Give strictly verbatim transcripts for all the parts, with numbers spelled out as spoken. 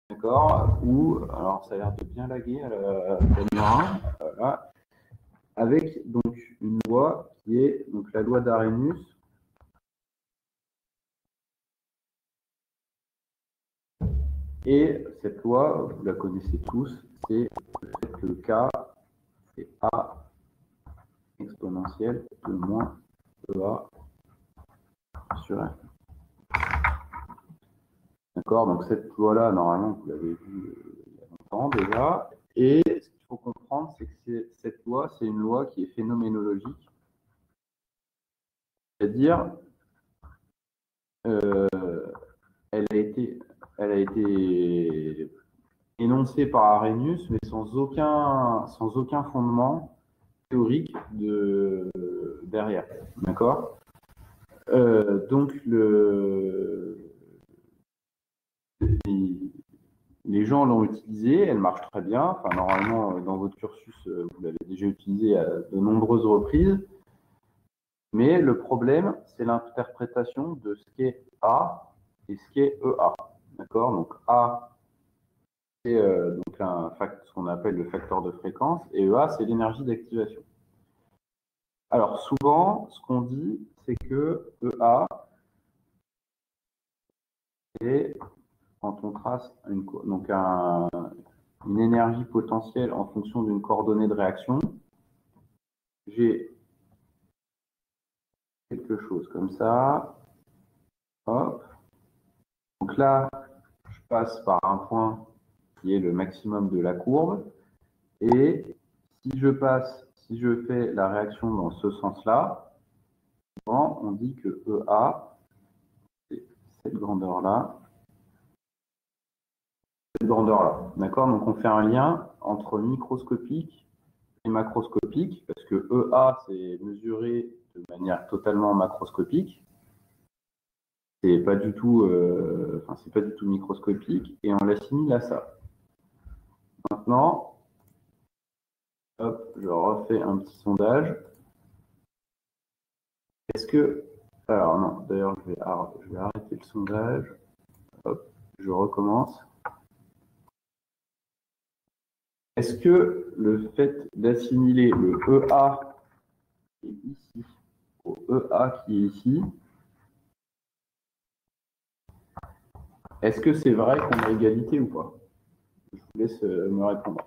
d'accord, ou, alors ça a l'air de bien laguer à la caméra, voilà, avec donc une loi qui est donc la loi d'Arrhenius. Et cette loi, vous la connaissez tous, c'est le fait que K, c'est A exponentielle de moins E A sur R. D'accord, donc cette loi-là, normalement, vous l'avez vue euh, il y a longtemps déjà. Et ce qu'il faut comprendre, c'est que cette loi, c'est une loi qui est phénoménologique. C'est-à-dire, euh, elle a été, elle a été énoncée par Arrhenius, mais sans aucun, sans aucun fondement théorique de, derrière. D'accord, euh, donc, le, les, les gens l'ont utilisée, elle marche très bien. Enfin, normalement, dans votre cursus, vous l'avez déjà utilisée à de nombreuses reprises. Mais le problème, c'est l'interprétation de ce qu'est A et ce qu'est E A. D'accord, donc A, c'est euh, donc un fact, ce qu'on appelle le facteur de fréquence, et E A, c'est l'énergie d'activation. Alors, souvent, ce qu'on dit, c'est que E A est, quand on trace une, donc un, une énergie potentielle en fonction d'une coordonnée de réaction, j'ai quelque chose comme ça. Hop. Donc là, je passe par un point qui est le maximum de la courbe. Et si je passe, si je fais la réaction dans ce sens-là, on dit que E A, c'est cette grandeur-là, cette grandeur-là. D'accord? Donc on fait un lien entre microscopique et macroscopique, parce que E A, c'est mesuré de manière totalement macroscopique. C'est pas du tout, euh, enfin, c'est pas du tout microscopique, et on l'assimile à ça. Maintenant, hop, je refais un petit sondage. Est-ce que, alors non, d'ailleurs, je vais, je vais arrêter le sondage. Hop, je recommence. Est-ce que le fait d'assimiler le E A qui est ici au E A qui est ici, est-ce que c'est vrai qu'on a égalité ou pas? Je vous laisse me répondre.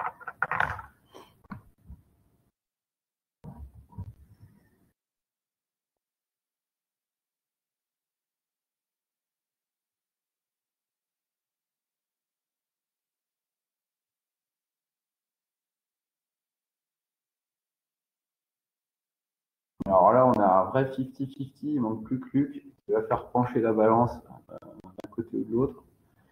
Alors là, on a un vrai cinquante cinquante, il manque plus que Luc qui va faire pencher la balance d'un côté ou de l'autre.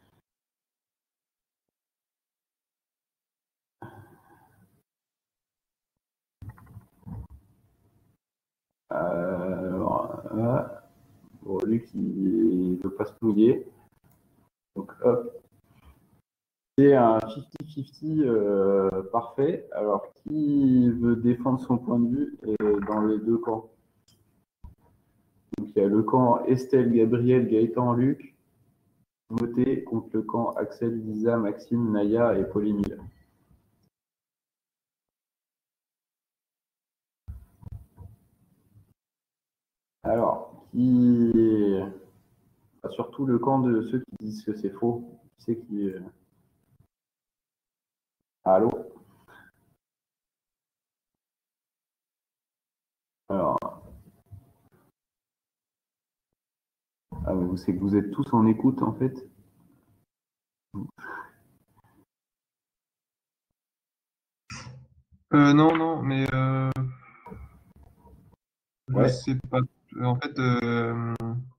Euh, euh, bon, Luc, il ne veut pas se mouiller. Donc, hop. C'est un cinquante cinquante euh, parfait. Alors, qui veut défendre son point de vue est dans les deux camps? Donc, il y a le camp Estelle, Gabriel, Gaëtan, Luc, Timothée, contre le camp Axel, Lisa, Maxime, Naya et Pauline. Alors, qui... Enfin, surtout le camp de ceux qui disent que c'est faux. Qui c'est qui... Allô? Alors... Ah, mais c'est que vous êtes tous en écoute, en fait. Euh, non, non, mais euh, je Ouais. sais pas. En fait, euh,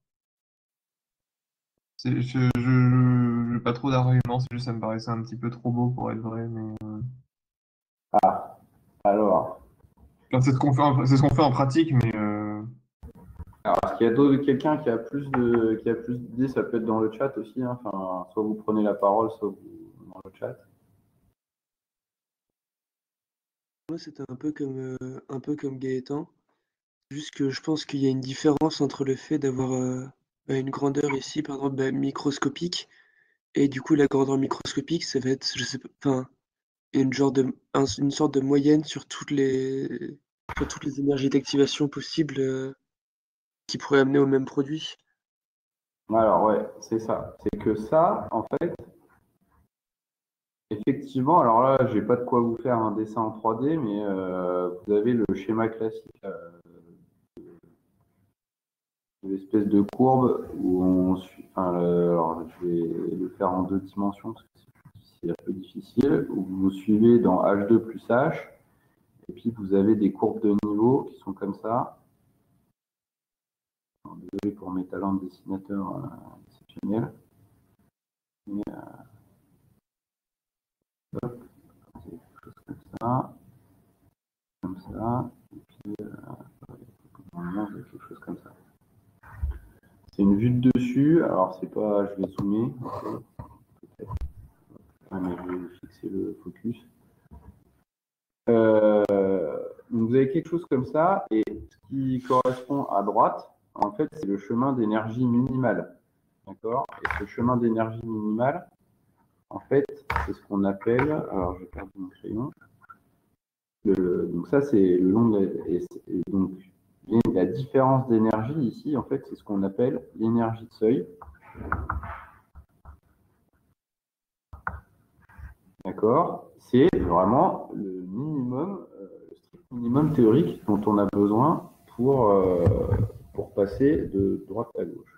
c'est- je je- j'ai pas trop d'arguments, c'est juste ça me paraissait un petit peu trop beau pour être vrai. Mais euh, Ah, alors... enfin, c'est ce qu'on fait, en- c'est ce qu'on fait en pratique, mais euh, Alors, est-ce qu'il y a d'autres, quelqu'un qui a plus de, qui a plus d'idées, ça peut être dans le chat aussi, hein. Enfin, soit vous prenez la parole, soit vous dans le chat. Moi, c'était un peu comme, euh, un peu comme Gaëtan. Juste que je pense qu'il y a une différence entre le fait d'avoir euh, bah, une grandeur ici, par exemple, bah, microscopique, Et du coup, la grandeur microscopique, ça va être, je sais pas, enfin, une genre de, un- une sorte de moyenne sur toutes les, sur toutes les énergies d'activation possibles euh, qui pourraient amener au même produit. Alors, ouais, c'est ça. C'est que ça, en fait, effectivement, alors là, j'ai pas de quoi vous faire un dessin en trois D, mais euh, vous avez le schéma classique euh, de l'espèce de courbe où on suit. Enfin, le- alors, je vais le faire en deux dimensions parce que c'est un peu difficile. Où vous suivez dans H deux plus H, et puis vous avez des courbes de niveau qui sont comme ça. Alors, désolé pour mes talents de dessinateur euh, exceptionnels. Mais, euh, hop, c'est quelque chose comme ça, comme ça, et puis euh, normalement, c'est quelque chose comme ça. C'est une vue de dessus, alors c'est pas, je vais zoomer, peut-être. Ouais, mais je vais fixer le focus. Euh, donc vous avez quelque chose comme ça, et ce qui correspond à droite, en fait, c'est le chemin d'énergie minimale. D'accord? Et ce chemin d'énergie minimale, en fait, c'est ce qu'on appelle, alors je vais perdre mon crayon. Le, donc ça, c'est le long de la, et, et donc la différence d'énergie ici, en fait, c'est ce qu'on appelle l'énergie de seuil. D'accord? C'est vraiment le minimum, euh, le strict minimum théorique dont on a besoin pour, euh, pour passer de droite à gauche.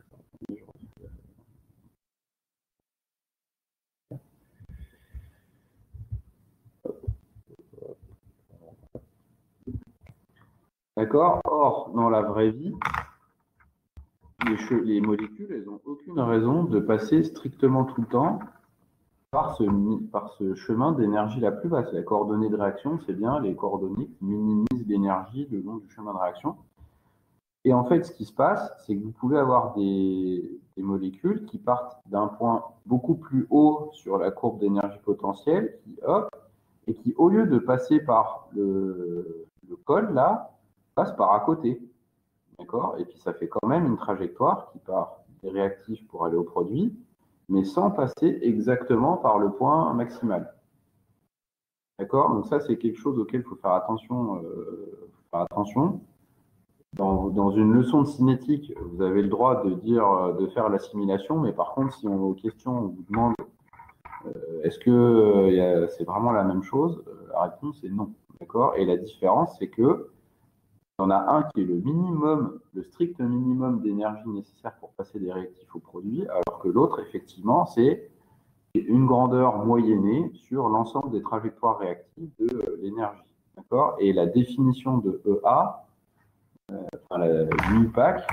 D'accord? Or, dans la vraie vie, les, che- les molécules, elles n'ont aucune raison de passer strictement tout le temps par ce, mi- par ce chemin d'énergie la plus basse. La coordonnée de réaction, c'est bien les coordonnées qui minimisent l'énergie le long du chemin de réaction. Et en fait, ce qui se passe, c'est que vous pouvez avoir des, des molécules qui partent d'un point beaucoup plus haut sur la courbe d'énergie potentielle, qui, hop, et qui, au lieu de passer par le, le col, là, passent par à côté. D'accord? Et puis, ça fait quand même une trajectoire qui part des réactifs pour aller au produit, mais sans passer exactement par le point maximal. D'accord? Donc, ça, c'est quelque chose auquel il faut faire attention. Euh, faut faire attention. Dans, dans une leçon de cinétique, vous avez le droit de dire, de faire l'assimilation, mais par contre, si on vos questions, on vous demande euh, est-ce que euh, c'est vraiment la même chose, euh, la réponse est non. D'accord? Et la différence, c'est que il y en a un qui est le minimum, le strict minimum d'énergie nécessaire pour passer des réactifs au produit, alors que l'autre, effectivement, c'est une grandeur moyennée sur l'ensemble des trajectoires réactives de euh, l'énergie. D'accord? Et la définition de E A, enfin, l'U P A C,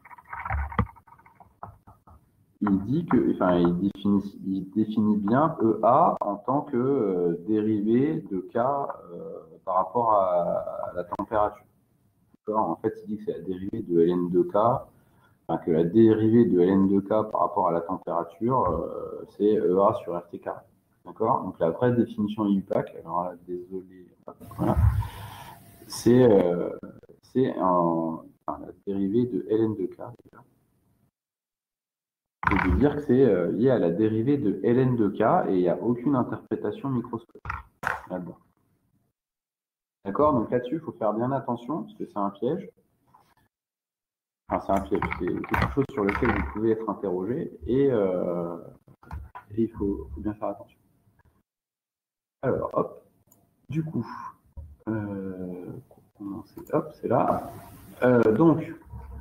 il dit que, enfin, il définit, il définit bien E A en tant que euh, dérivé de K euh, par rapport à, à la température. En fait, il dit que c'est la dérivée de ln deux k, enfin, que la dérivée de ln deux k par rapport à la température, euh, c'est E A sur R T carré. D'accord? Donc la vraie définition I U P A C, alors là, désolé, voilà, c'est euh, enfin, la dérivée de ln deux k. C'est de dire que c'est euh, lié à la dérivée de ln deux k et il n'y a aucune interprétation microscopique là-dedans. D'accord? Donc là-dessus, il faut faire bien attention parce que c'est un piège. Enfin, c'est un piège, c'est quelque chose sur lequel vous pouvez être interrogé et, euh, et il faut, faut bien faire attention. Alors, hop, du coup, euh, hop, c'est là. Euh, donc,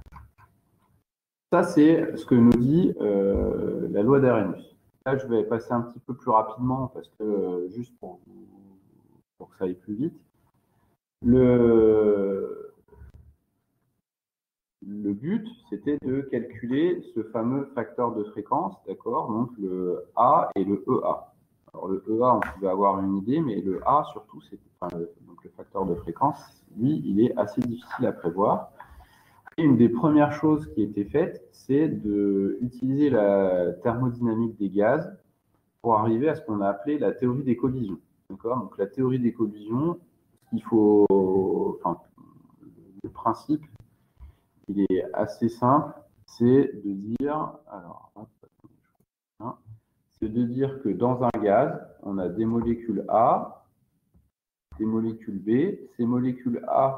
ça, c'est ce que nous dit euh, la loi d'Arrhenius. Là, je vais passer un petit peu plus rapidement parce que, euh, juste pour, pour que ça aille plus vite, le, le but, c'était de calculer ce fameux facteur de fréquence, d'accord? Donc, le A et le E A. Alors, le E A, on pouvait avoir une idée, mais le A, surtout, c'est enfin, le, donc le facteur de fréquence, lui, il est assez difficile à prévoir. Et une des premières choses qui a été faite, c'est d'utiliser la thermodynamique des gaz pour arriver à ce qu'on a appelé la théorie des collisions. D'accord? Donc la théorie des collisions, il faut, enfin, le principe, il est assez simple, c'est de dire, alors, c'est de dire que dans un gaz, on a des molécules A, des molécules B. Ces molécules A,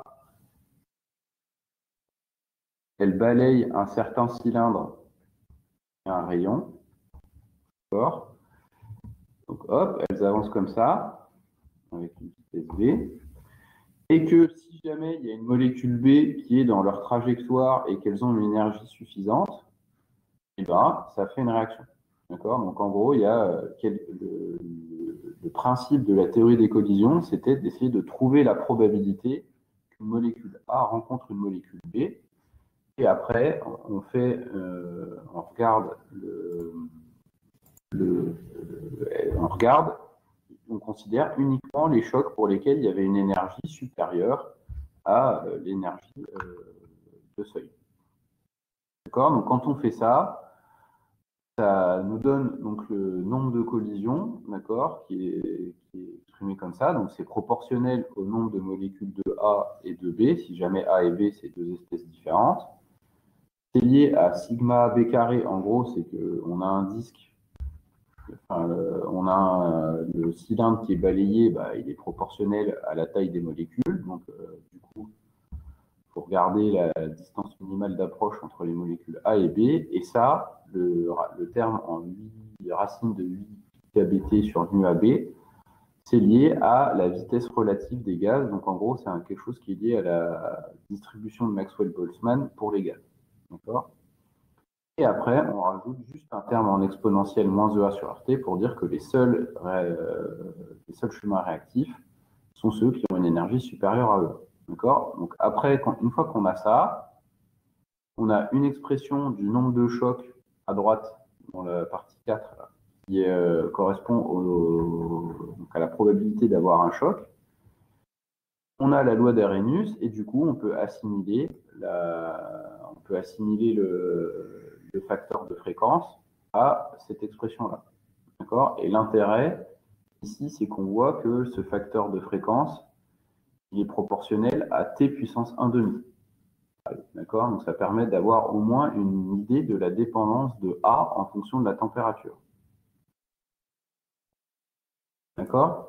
elles balayent un certain cylindre et un rayon. D'accord ? Donc hop, elles avancent comme ça, avec une vitesse V. Et que si jamais il y a une molécule B qui est dans leur trajectoire et qu'elles ont une énergie suffisante, eh ben, ça fait une réaction. D'accord ? Donc en gros, il y a euh, quel, le, le, le principe de la théorie des collisions, c'était d'essayer de trouver la probabilité qu'une molécule A rencontre une molécule B. Et après, on fait, euh, on regarde le, le, le, on regarde, on considère uniquement les chocs pour lesquels il y avait une énergie supérieure à euh, l'énergie euh, de seuil. D'accord ? Donc quand on fait ça, ça nous donne donc le nombre de collisions, d'accord, qui est, qui est exprimé comme ça. Donc c'est proportionnel au nombre de molécules de A et de B. Si jamais A et B, c'est deux espèces différentes. C'est lié à sigma B carré. En gros, c'est qu'on a un disque, enfin, le, on a un, le cylindre qui est balayé, bah, il est proportionnel à la taille des molécules. Donc euh, du coup, il faut regarder la distance minimale d'approche entre les molécules A et B. Et ça, le, le terme en huit racine de huit K B T sur nu A B, c'est lié à la vitesse relative des gaz. Donc en gros, c'est quelque chose qui est lié à la distribution de Maxwell-Boltzmann pour les gaz. D'accord ? Et après, on rajoute juste un terme en exponentielle moins E A sur R T pour dire que les seuls, euh, les seuls chemins réactifs sont ceux qui ont une énergie supérieure à E A. D'accord ? Donc après, quand, une fois qu'on a ça, on a une expression du nombre de chocs à droite, dans la partie quatre, là, qui euh, correspond au, donc à la probabilité d'avoir un choc. On a la loi d'Arrhenius, et du coup, on peut assimiler, la, on peut assimiler le, le facteur de fréquence à cette expression-là. D'accord ? Et l'intérêt, ici, c'est qu'on voit que ce facteur de fréquence, il est proportionnel à T puissance un demi. D'accord ? Donc ça permet d'avoir au moins une idée de la dépendance de A en fonction de la température. D'accord ?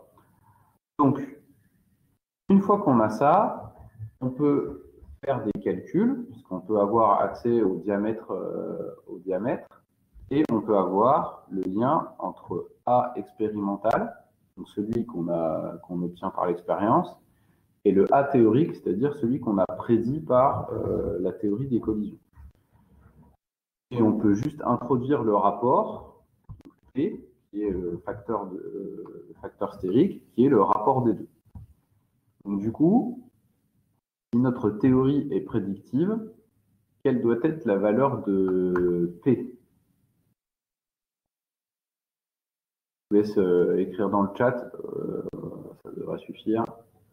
Donc, une fois qu'on a ça, on peut faire des calculs, puisqu'on peut avoir accès au diamètre, euh, au diamètre, et on peut avoir le lien entre A expérimental, donc celui qu'on a, qu'on obtient par l'expérience, et le A théorique, c'est-à-dire celui qu'on a prédit par euh, la théorie des collisions. Et on peut juste introduire le rapport P, qui est le facteur, de, euh, le facteur stérique, qui est le rapport des deux. Donc du coup, si notre théorie est prédictive, quelle doit être la valeur de P? Je vous laisse euh, écrire dans le chat, euh, ça devrait suffire.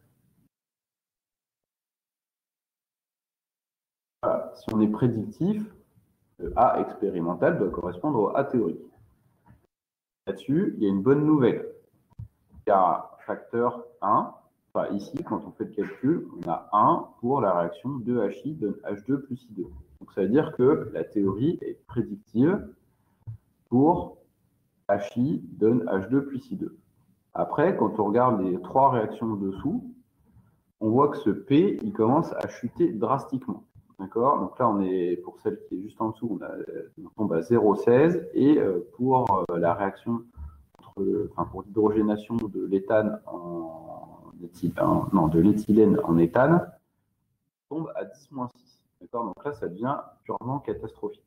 Voilà. Si on est prédictif, le A expérimental doit correspondre au A théorique. Là-dessus, il y a une bonne nouvelle. Il y a un facteur un. Enfin, ici, quand on fait le calcul, on a un pour la réaction deux H I donne H deux plus I deux. Donc, ça veut dire que la théorie est prédictive pour H I donne H deux plus I deux. Après, quand on regarde les trois réactions dessous, on voit que ce P, il commence à chuter drastiquement. D'accord ? Donc là, on est, pour celle qui est juste en dessous, on, a, on tombe à zéro virgule seize. Et pour la réaction, entre, enfin pour l'hydrogénation de l'éthane en éthylène, non, de l'éthylène en éthane, on tombe à dix moins six. D'accord ? Donc là, ça devient purement catastrophique.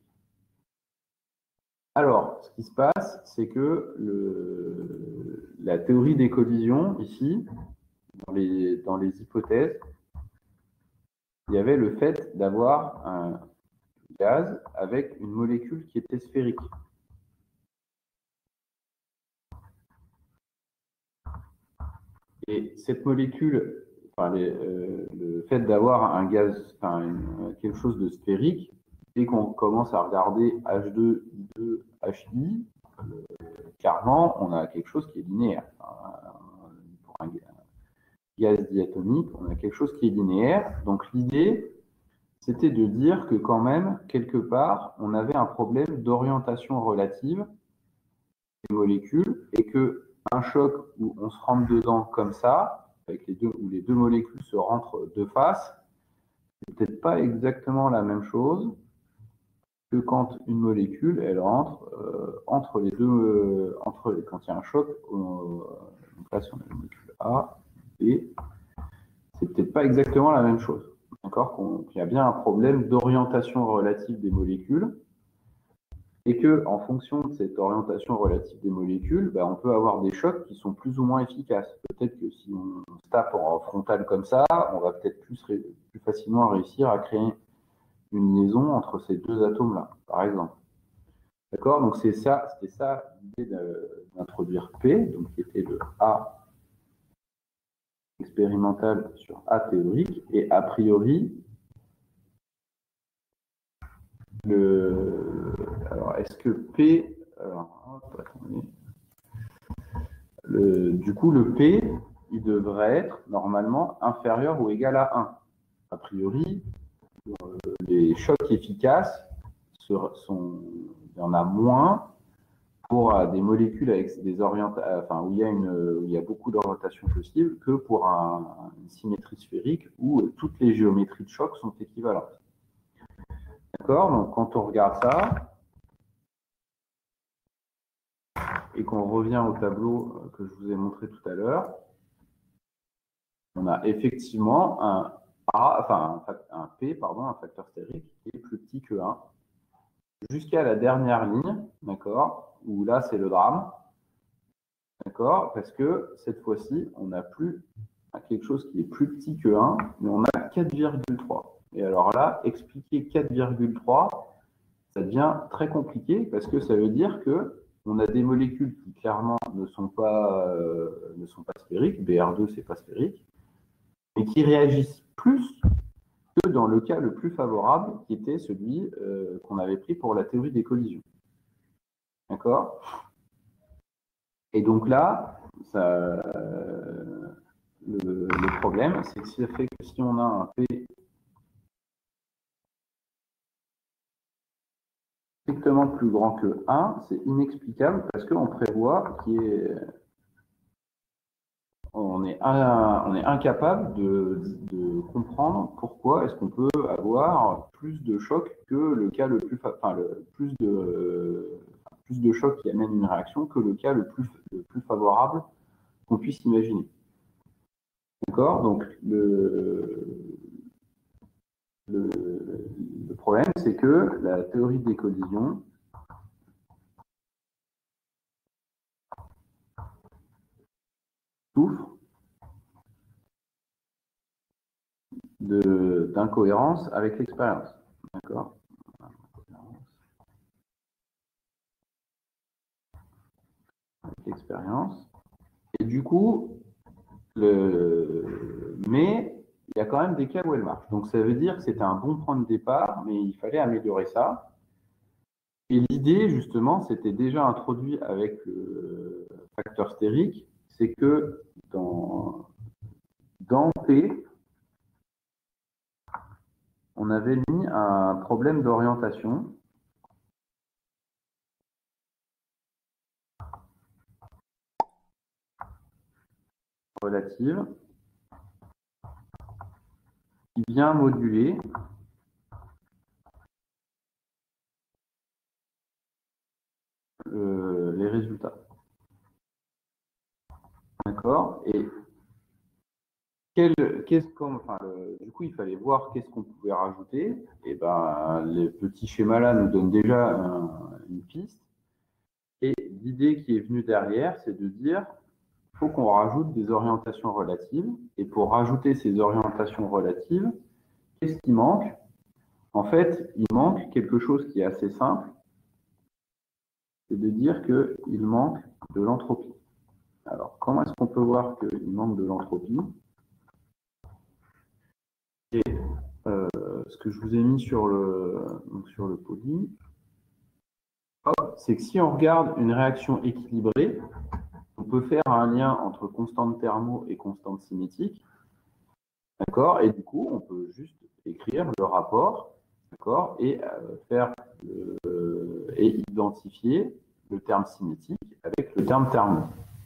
Alors, ce qui se passe, c'est que le, la théorie des collisions, ici, dans les, dans les hypothèses, il y avait le fait d'avoir un gaz avec une molécule qui était sphérique. Et cette molécule, enfin, les, euh, le fait d'avoir un gaz, enfin, une, quelque chose de sphérique, dès qu'on commence à regarder H deux, I deux, H I, euh, clairement, on a quelque chose qui est linéaire. Enfin, pour un gaz diatomique, on a quelque chose qui est linéaire. Donc l'idée, c'était de dire que quand même, quelque part, on avait un problème d'orientation relative des molécules et qu'un choc où on se rentre dedans comme ça, avec les deux, où les deux molécules se rentrent de face, c'est peut-être pas exactement la même chose que quand une molécule, elle rentre euh, entre les deux, euh, entre les, quand il y a un choc, euh, donc là, si on a la molécule A, B, c'est peut-être pas exactement la même chose. D'accord, qu'il y a bien un problème d'orientation relative des molécules et que, en fonction de cette orientation relative des molécules, ben, on peut avoir des chocs qui sont plus ou moins efficaces. Peut-être que si on se tape en frontal comme ça, on va peut-être plus, plus facilement réussir à créer une liaison entre ces deux atomes-là, par exemple. D'accord, donc c'est ça, c'était ça l'idée d'introduire P, donc qui était le A expérimental sur A théorique, et a priori, le, alors est-ce que P, alors, hop, attendez, le, du coup le P, il devrait être normalement inférieur ou égal à un. A priori, les chocs efficaces sont, il y en a moins pour euh, des molécules avec des orientations, enfin où il y a une, où il y a beaucoup d'orientations possibles que pour un, une symétrie sphérique où euh, toutes les géométries de choc sont équivalentes. D'accord? Donc quand on regarde ça et qu'on revient au tableau que je vous ai montré tout à l'heure, on a effectivement un A, enfin un, un P, pardon, un facteur stérique qui est plus petit que un. Jusqu'à la dernière ligne, d'accord, où là c'est le drame, d'accord, parce que cette fois-ci, on n'a plus quelque chose qui est plus petit que un, mais on a quatre virgule trois. Et alors là, expliquer quatre virgule trois, ça devient très compliqué parce que ça veut dire que on a des molécules qui clairement ne sont pas, euh, ne sont pas sphériques, B R deux c'est pas sphérique, mais qui réagissent plus que dans le cas le plus favorable, qui était celui euh, qu'on avait pris pour la théorie des collisions. D'accord? Et donc là, ça, euh, le, le problème, c'est que ça fait que si on a un P strictement plus grand que un, c'est inexplicable parce qu'on prévoit qu'il y ait... On est, un, on est incapable de, de comprendre pourquoi est-ce qu'on peut avoir plus de chocs que le cas le plus, enfin, le, plus de, plus de chocs qui amènent une réaction que le cas le plus, le plus favorable qu'on puisse imaginer. D'accord? Donc, le, le, le problème, c'est que la théorie des collisions souffre d'incohérence avec l'expérience. D'accord? Avec l'expérience. Et du coup, le... mais il y a quand même des cas où elle marche. Donc ça veut dire que c'était un bon point de départ, mais il fallait améliorer ça. Et l'idée, justement, c'était déjà introduit avec le facteur stérique, c'est que dans, dans P, on avait mis un problème d'orientation relative qui vient moduler euh, les résultats. D'accord? Et quel, qu'est-ce qu'on, enfin, le, du coup, il fallait voir qu'est-ce qu'on pouvait rajouter. Et ben, les petits schémas-là nous donnent déjà un, une piste. Et l'idée qui est venue derrière, c'est de dire il faut qu'on rajoute des orientations relatives. Et pour rajouter ces orientations relatives, qu'est-ce qui manque? En fait, il manque quelque chose qui est assez simple, c'est de dire qu'il manque de l'entropie. Alors, comment est-ce qu'on peut voir qu'il manque de l'entropie? Et euh, ce que je vous ai mis sur le, donc sur le poly, c'est que si on regarde une réaction équilibrée, on peut faire un lien entre constante thermo et constante cinétique. D'accord? Et du coup, on peut juste écrire le rapport, d'accord? Et euh, faire euh, et identifier le terme cinétique avec le terme thermo.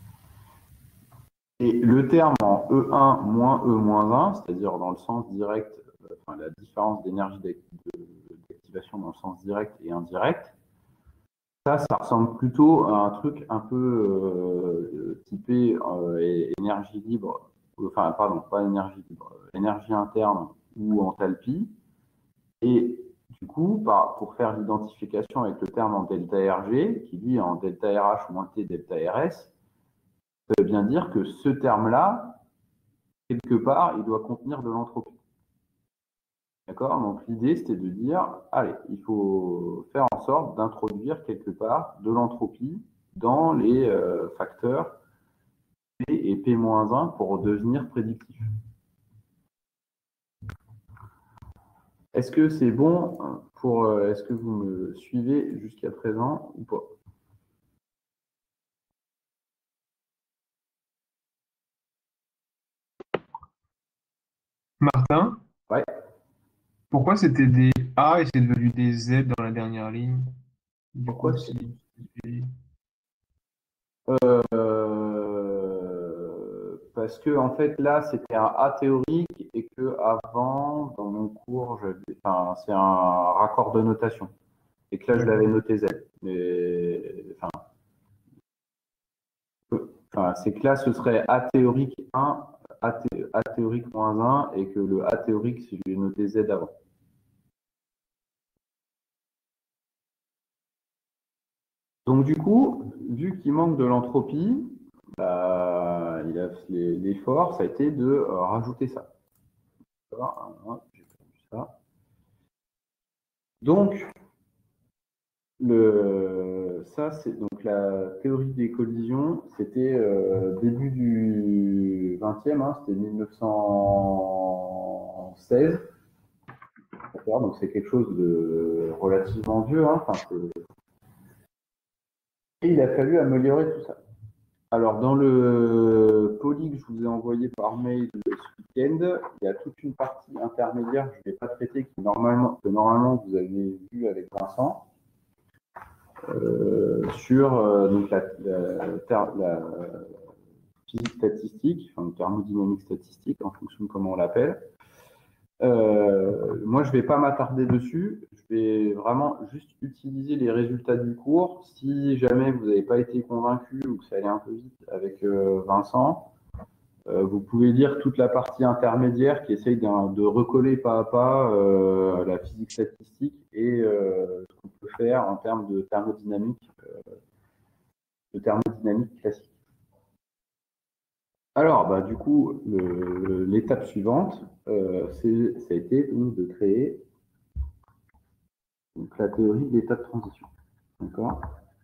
Et le terme en E un moins E moins un, c'est-à-dire dans le sens direct, euh, enfin, la différence d'énergie d'activation dans le sens direct et indirect, ça, ça ressemble plutôt à un truc un peu euh, typé euh, énergie libre, enfin, pardon, pas énergie libre, énergie interne ou enthalpie. Et du coup, par, pour faire l'identification avec le terme en delta R G, qui lui est en delta R H moins T delta R S, ça veut bien dire que ce terme-là, quelque part, il doit contenir de l'entropie. D'accord? Donc l'idée, c'était de dire, allez, il faut faire en sorte d'introduire quelque part de l'entropie dans les euh, facteurs P et P moins un pour devenir prédictif. Est-ce que c'est bon pour... Euh, est-ce que vous me suivez jusqu'à présent ou pas? Martin, Ouais. pourquoi c'était des A et c'est devenu des Z dans la dernière ligne? Du Pourquoi coup, c'est... si... Euh, parce que en fait là c'était un A théorique et que avant dans mon cours j'avais, enfin c'est un raccord de notation et que là je l'avais noté Z. Mais enfin, enfin c'est que là ce serait A théorique un, A, thé, A théorique moins un et que le A théorique si je l'ai noté Z avant. Donc du coup, vu qu'il manque de l'entropie, bah, l'effort, ça a été de euh, rajouter ça. J'ai perdu ça. Donc, le, ça, c'est donc la théorie des collisions, c'était euh, début du vingtième, hein, c'était mille neuf cent seize. Donc c'est quelque chose de relativement vieux. Hein, et il a fallu améliorer tout ça. Alors, dans le poly que je vous ai envoyé par mail ce week-end, il y a toute une partie intermédiaire que je ne vais pas traiter, qui normalement, que normalement vous avez vu avec Vincent, euh, sur euh, donc la, la, la physique statistique, enfin thermodynamique statistique, en fonction de comment on l'appelle. Euh, moi, je ne vais pas m'attarder dessus. Je vais vraiment juste utiliser les résultats du cours. Si jamais vous n'avez pas été convaincu ou que ça allait un peu vite avec euh, Vincent, euh, vous pouvez lire toute la partie intermédiaire qui essaye de recoller pas à pas euh, la physique statistique et euh, ce qu'on peut faire en termes de thermodynamique, euh, de thermodynamique classique. Alors, bah, du coup, l'étape suivante, euh, ça a été donc, de créer donc, la théorie de l'état de transition. D'accord?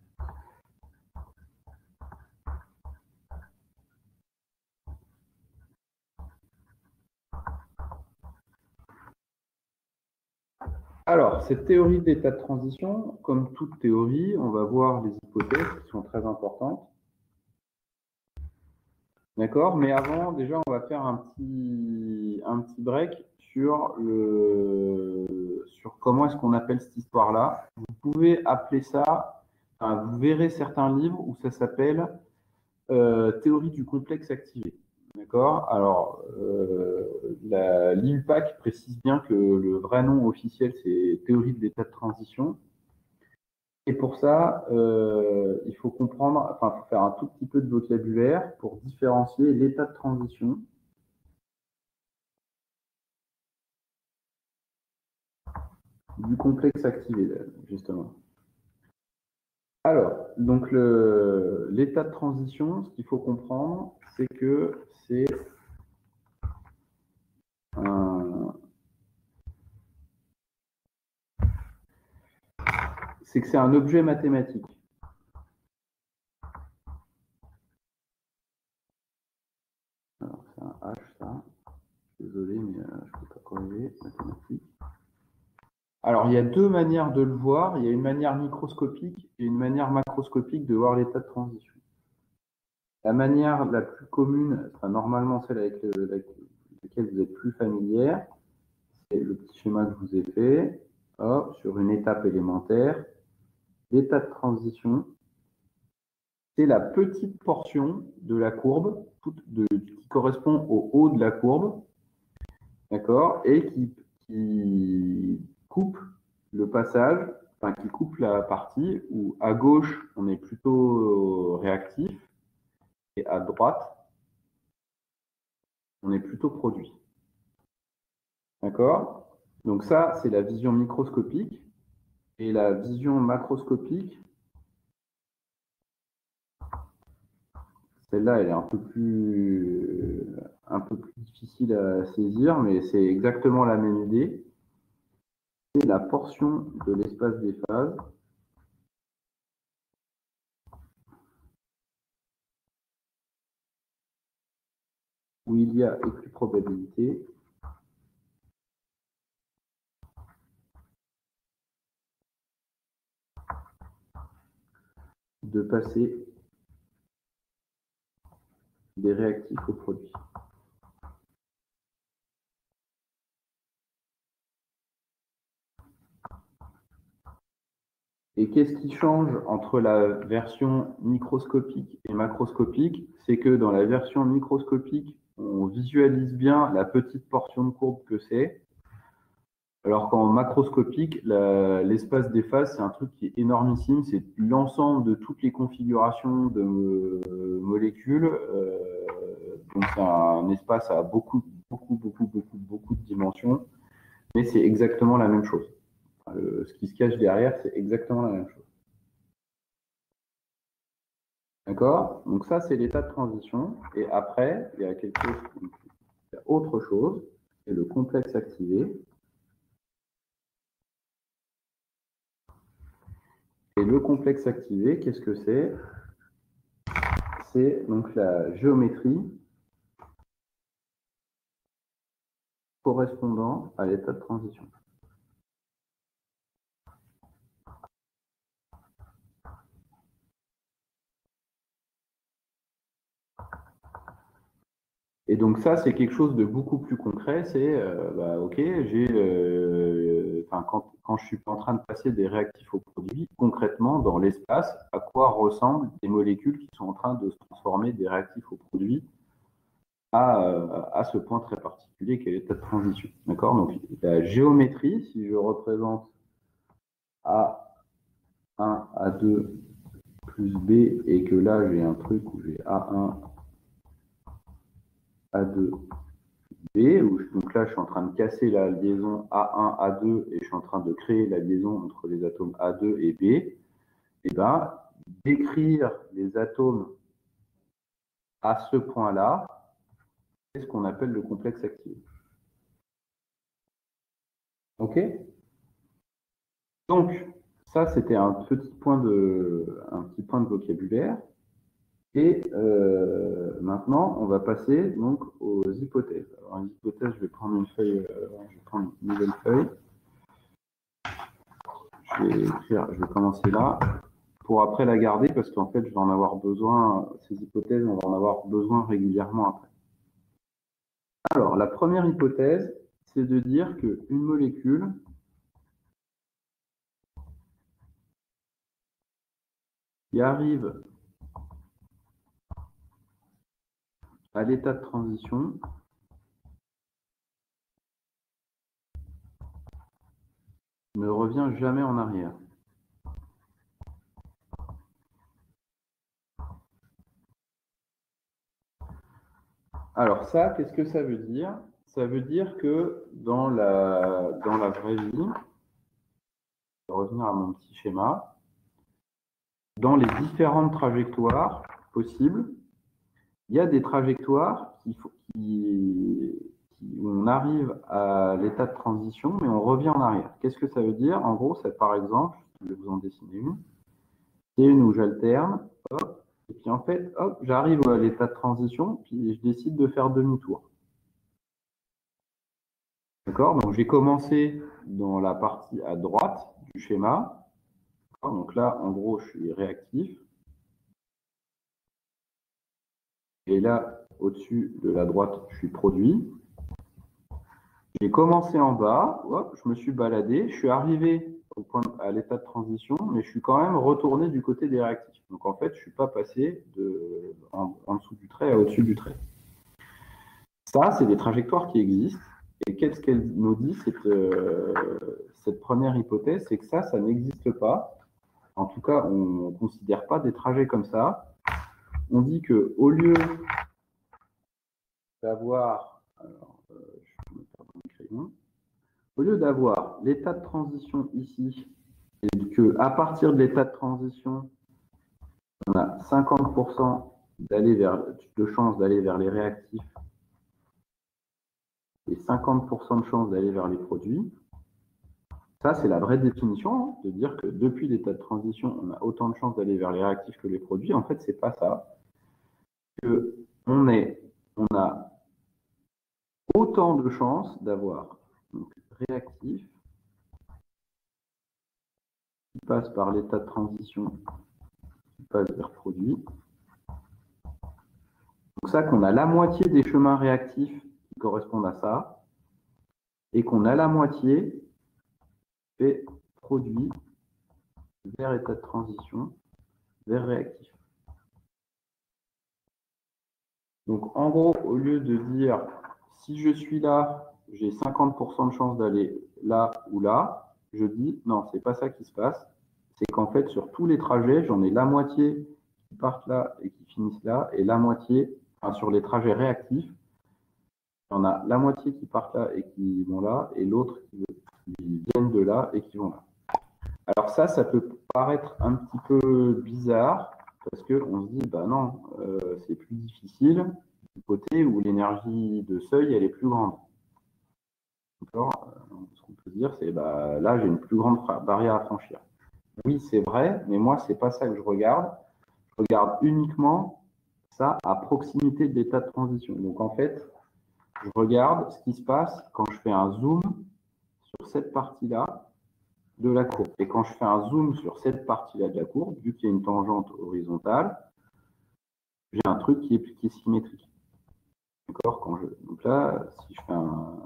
Alors, cette théorie de l'état de transition, comme toute théorie, on va voir les hypothèses qui sont très importantes. D'accord? Mais avant, déjà, on va faire un petit, un petit break sur, le, sur comment est-ce qu'on appelle cette histoire-là. Vous pouvez appeler ça, enfin, vous verrez certains livres où ça s'appelle euh, théorie du complexe activé. D'accord? Alors, euh, l'I U P A C précise bien que le vrai nom officiel, c'est théorie de l'état de transition. Et pour ça, euh, il faut comprendre, enfin, il faut faire un tout petit peu de vocabulaire pour différencier l'état de transition du complexe activé, justement. Alors, donc l'état de transition, ce qu'il faut comprendre, c'est que c'est un, c'est que c'est un objet mathématique. Alors, c'est un H, ça. Désolé, mais euh, je ne peux pas corriger. Mathématique. Alors, il y a deux manières de le voir. Il y a une manière microscopique et une manière macroscopique de voir l'état de transition. La manière la plus commune, enfin, normalement celle avec, le, avec laquelle vous êtes plus familière, c'est le petit schéma que je vous ai fait. Hop, sur une étape élémentaire, l'état de transition, c'est la petite portion de la courbe de, qui correspond au haut de la courbe, d'accord, et qui, qui coupe le passage, enfin qui coupe la partie où à gauche on est plutôt réactif et à droite on est plutôt produit. D'accord? Donc ça, c'est la vision microscopique. Et la vision macroscopique, celle-là, elle est un peu plus, un peu plus difficile à saisir, mais c'est exactement la même idée. C'est la portion de l'espace des phases où il y a équiprobabilité de passer des réactifs aux produits. Et qu'est-ce qui change entre la version microscopique et macroscopique? C'est que dans la version microscopique, on visualise bien la petite portion de courbe que c'est, alors qu'en macroscopique, l'espace des phases, c'est un truc qui est énormissime, c'est l'ensemble de toutes les configurations de euh, molécules. Euh, donc c'est un espace à beaucoup, beaucoup, beaucoup, beaucoup, beaucoup de dimensions, mais c'est exactement la même chose. Enfin, le, ce qui se cache derrière, c'est exactement la même chose. D'accord? Donc ça, c'est l'état de transition. Et après, il y a quelque chose, il y a autre chose, c'est le complexe activé. Et le complexe activé, qu'est-ce que c'est? C'est donc la géométrie correspondant à l'état de transition. Et donc ça, c'est quelque chose de beaucoup plus concret. C'est, euh, bah, ok, j'ai, euh, enfin, quand, quand je suis en train de passer des réactifs aux produits, concrètement, dans l'espace, à quoi ressemblent des molécules qui sont en train de se transformer des réactifs aux produits à, euh, à ce point très particulier qu'est l'état de transition. D'accord? Donc la géométrie, si je représente A un, A deux plus B, et que là j'ai un truc où j'ai A un, A deux, B, où je, donc là je suis en train de casser la liaison A un, A deux et je suis en train de créer la liaison entre les atomes A deux et B, et bien décrire les atomes à ce point-là, c'est ce qu'on appelle le complexe activé. Ok? Donc, ça c'était un petit point de, un petit point de vocabulaire. Et euh, maintenant, on va passer donc aux hypothèses. Alors, les hypothèses, je vais prendre une feuille, euh, je vais prendre une nouvelle feuille. Je vais écrire, je vais commencer là, pour après la garder, parce qu'en fait, je vais en avoir besoin, ces hypothèses, on va en avoir besoin régulièrement après. Alors, la première hypothèse, c'est de dire qu'une molécule qui arrive à l'état de transition ne revient jamais en arrière. Alors ça, qu'est-ce que ça veut dire? Ça veut dire que dans la, dans la vraie vie, je vais revenir à mon petit schéma, dans les différentes trajectoires possibles, il y a des trajectoires qui, qui, qui, où on arrive à l'état de transition, mais on revient en arrière. Qu'est-ce que ça veut dire? En gros, c'est par exemple, je vais vous en dessiner une, c'est une où j'alterne, hop, et puis en fait, hop, j'arrive à l'état de transition, puis je décide de faire demi-tour. D'accord? Donc j'ai commencé dans la partie à droite du schéma. Donc là, en gros, je suis réactif. Et là, au-dessus de la droite, je suis produit. J'ai commencé en bas, hop, je me suis baladé, je suis arrivé au point de- à l'état de transition, mais je suis quand même retourné du côté des réactifs. Donc en fait, je ne suis pas passé de, en, en dessous du trait à au-dessus du trait. Ça, c'est des trajectoires qui existent. Et qu'est-ce qu'elle nous dit, cette, euh, cette première hypothèse? C'est que ça, ça n'existe pas. En tout cas, on ne considère pas des trajets comme ça. On dit qu'au lieu d'avoir... Alors, euh, je vais me faire mon crayon. Au lieu d'avoir l'état de transition ici, et qu'à partir de l'état de transition, on a cinquante pour cent d'aller vers, de chances d'aller vers les réactifs et cinquante pour cent de chances d'aller vers les produits. Ça, c'est la vraie définition, hein, de dire que depuis l'état de transition, on a autant de chances d'aller vers les réactifs que les produits. En fait, c'est pas ça. Que on, est, on a autant de chances d'avoir réactifs qui passent par l'état de transition, qui passent vers produits. Donc ça, qu'on a la moitié des chemins réactifs qui correspondent à ça, et qu'on a la moitié fait produit vers état de transition, vers réactif. Donc en gros, au lieu de dire si je suis là, j'ai cinquante pour cent de chance d'aller là ou là, je dis non, c'est pas ça qui se passe. C'est qu'en fait, sur tous les trajets, j'en ai la moitié qui partent là et qui finissent là, et la moitié, enfin sur les trajets réactifs, il y en a la moitié qui partent là et qui vont là, et l'autre qui, qui viennent de là et qui vont là. Alors ça, ça peut paraître un petit peu bizarre, parce qu'on se dit, bah non, euh, c'est plus difficile du côté où l'énergie de seuil, elle est plus grande. D'accord? Ce qu'on peut dire, c'est, bah là, j'ai une plus grande barrière à franchir. Oui, c'est vrai, mais moi, c'est pas ça que je regarde. Je regarde uniquement ça à proximité de l'état de transition. Donc en fait, je regarde ce qui se passe quand je fais un zoom sur cette partie-là de la courbe. Et quand je fais un zoom sur cette partie-là de la courbe, vu qu'il y a une tangente horizontale, j'ai un truc qui est, qui est symétrique. D'accord? Quand je, donc là, si je fais un,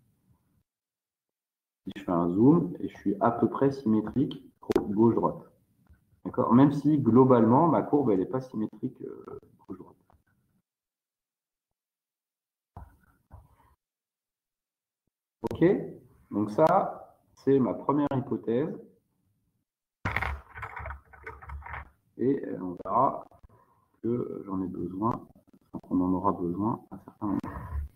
si je fais un zoom, et je suis à peu près symétrique gauche-droite. D'accord? Même si globalement, ma courbe, elle n'est pas symétrique euh, gauche-droite. Ok? Donc ça, c'est ma première hypothèse. Et euh, on verra que j'en ai besoin, qu'on en aura besoin à certains moments.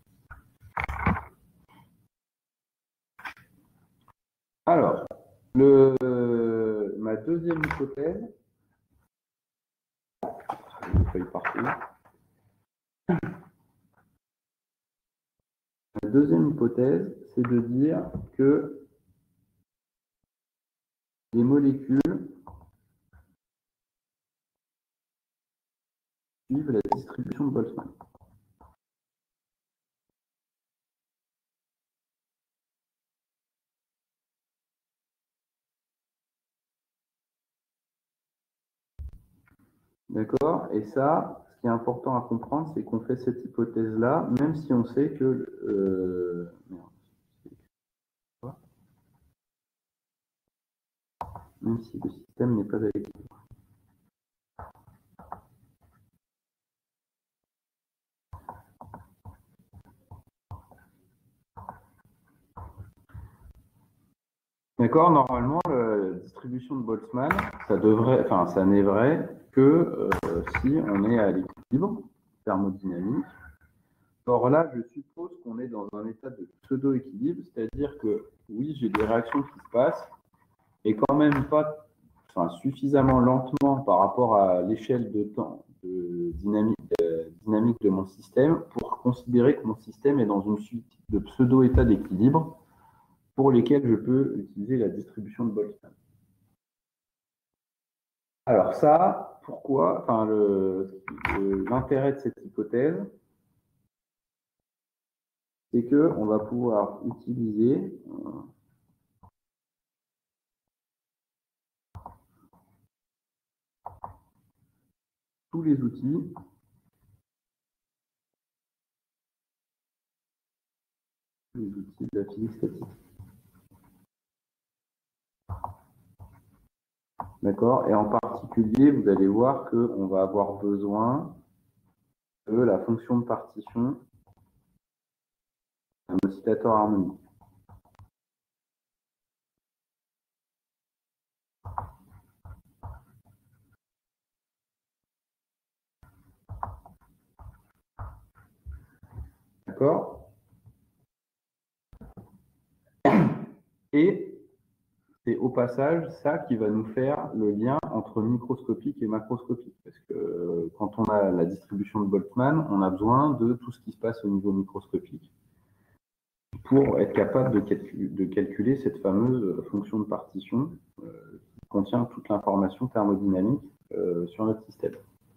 Alors, le, ma deuxième hypothèse, une feuille partout. La deuxième hypothèse, c'est de dire que les molécules suivent la distribution de Boltzmann. D'accord? Et ça, ce qui est important à comprendre, c'est qu'on fait cette hypothèse-là, même si on sait que... Euh, même si le système n'est pas à l'équilibre. D'accord? Normalement, la distribution de Boltzmann, ça devrait, enfin, ça n'est vrai que euh, si on est à l'équilibre thermodynamique. Or là, je suppose qu'on est dans un état de pseudo-équilibre, c'est-à-dire que oui, j'ai des réactions qui se passent, et quand même pas, enfin, suffisamment lentement par rapport à l'échelle de temps de dynamique, de dynamique de mon système pour considérer que mon système est dans une suite de pseudo-états d'équilibre pour lesquels je peux utiliser la distribution de Boltzmann. Alors ça, pourquoi, enfin, l'intérêt de cette hypothèse, c'est qu'on va pouvoir utiliser euh, tous les outils les outils de la physique statique. D'accord? Et en particulier, vous allez voir qu'on va avoir besoin de la fonction de partition d'un oscillateur harmonique. D'accord? Et c'est au passage ça qui va nous faire le lien entre microscopique et macroscopique. Parce que euh, quand on a la distribution de Boltzmann, on a besoin de tout ce qui se passe au niveau microscopique pour être capable de, calculer, de calculer cette fameuse fonction de partition euh, qui contient toute l'information thermodynamique euh, sur notre système.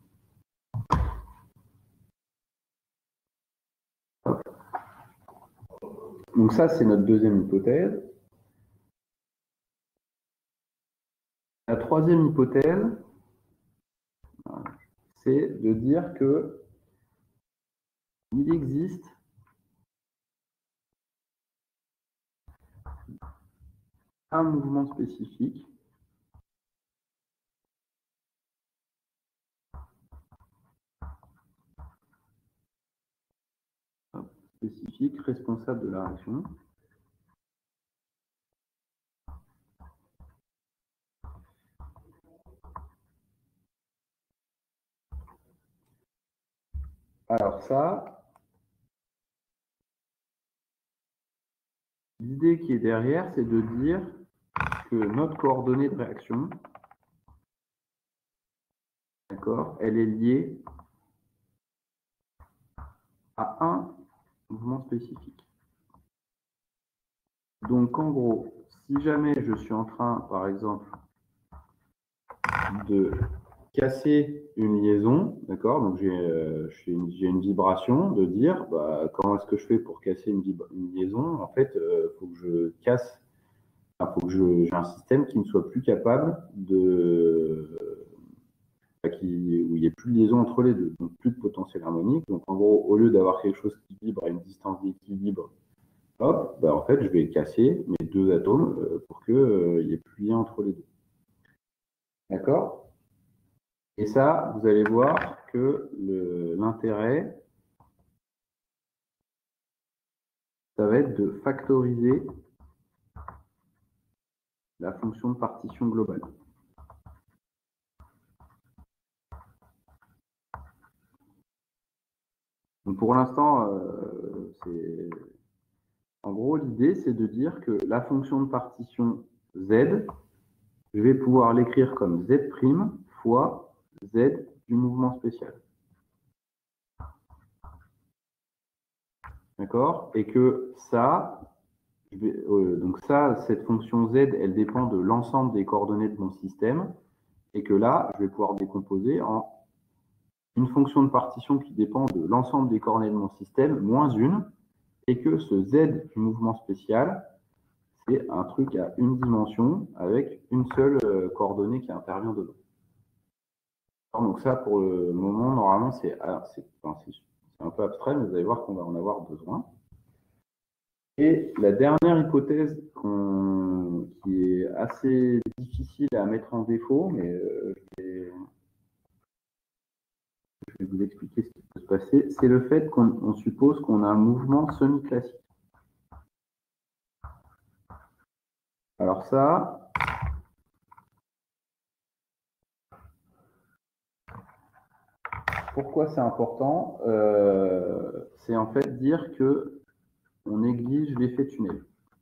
Hop. Donc ça, c'est notre deuxième hypothèse. La troisième hypothèse, c'est de dire que il existe un mouvement spécifique spécifique responsable de la réaction. Alors ça, l'idée qui est derrière, c'est de dire que notre coordonnée de réaction, d'accord, elle est liée à un mouvement spécifique. Donc en gros, si jamais je suis en train, par exemple, de casser une liaison, d'accord, donc j'ai euh, une, une vibration, de dire bah, comment est-ce que je fais pour casser une, une liaison. En fait, il euh, faut que je casse, il faut que j'ai un système qui ne soit plus capable de euh, qui, où il n'y ait plus de liaison entre les deux, donc plus de potentiel harmonique. Donc en gros, au lieu d'avoir quelque chose qui vibre à une distance d'équilibre, hop, bah, en fait, je vais casser mes deux atomes euh, pour qu'il euh, n'y ait plus de lien entre les deux. D'accord? Et ça, vous allez voir que l'intérêt, ça va être de factoriser la fonction de partition globale. Donc pour l'instant, euh, c'est... En gros, l'idée, c'est de dire que la fonction de partition Z, je vais pouvoir l'écrire comme Z' fois Z du mouvement spécial. D'accord? Et que ça, je vais, euh, donc ça, cette fonction Z, elle dépend de l'ensemble des coordonnées de mon système. Et que là, je vais pouvoir décomposer en une fonction de partition qui dépend de l'ensemble des coordonnées de mon système, moins une, et que ce Z du mouvement spécial, c'est un truc à une dimension avec une seule euh, coordonnée qui intervient dedans. Donc ça, pour le moment, normalement, c'est enfin, un peu abstrait, mais vous allez voir qu'on va en avoir besoin. Et la dernière hypothèse qu qui est assez difficile à mettre en défaut, mais euh, je, vais, je vais vous expliquer ce qui peut se passer, c'est le fait qu'on suppose qu'on a un mouvement semi-classique. Alors ça, pourquoi c'est important? euh, C'est en fait dire que on néglige l'effet tunnel.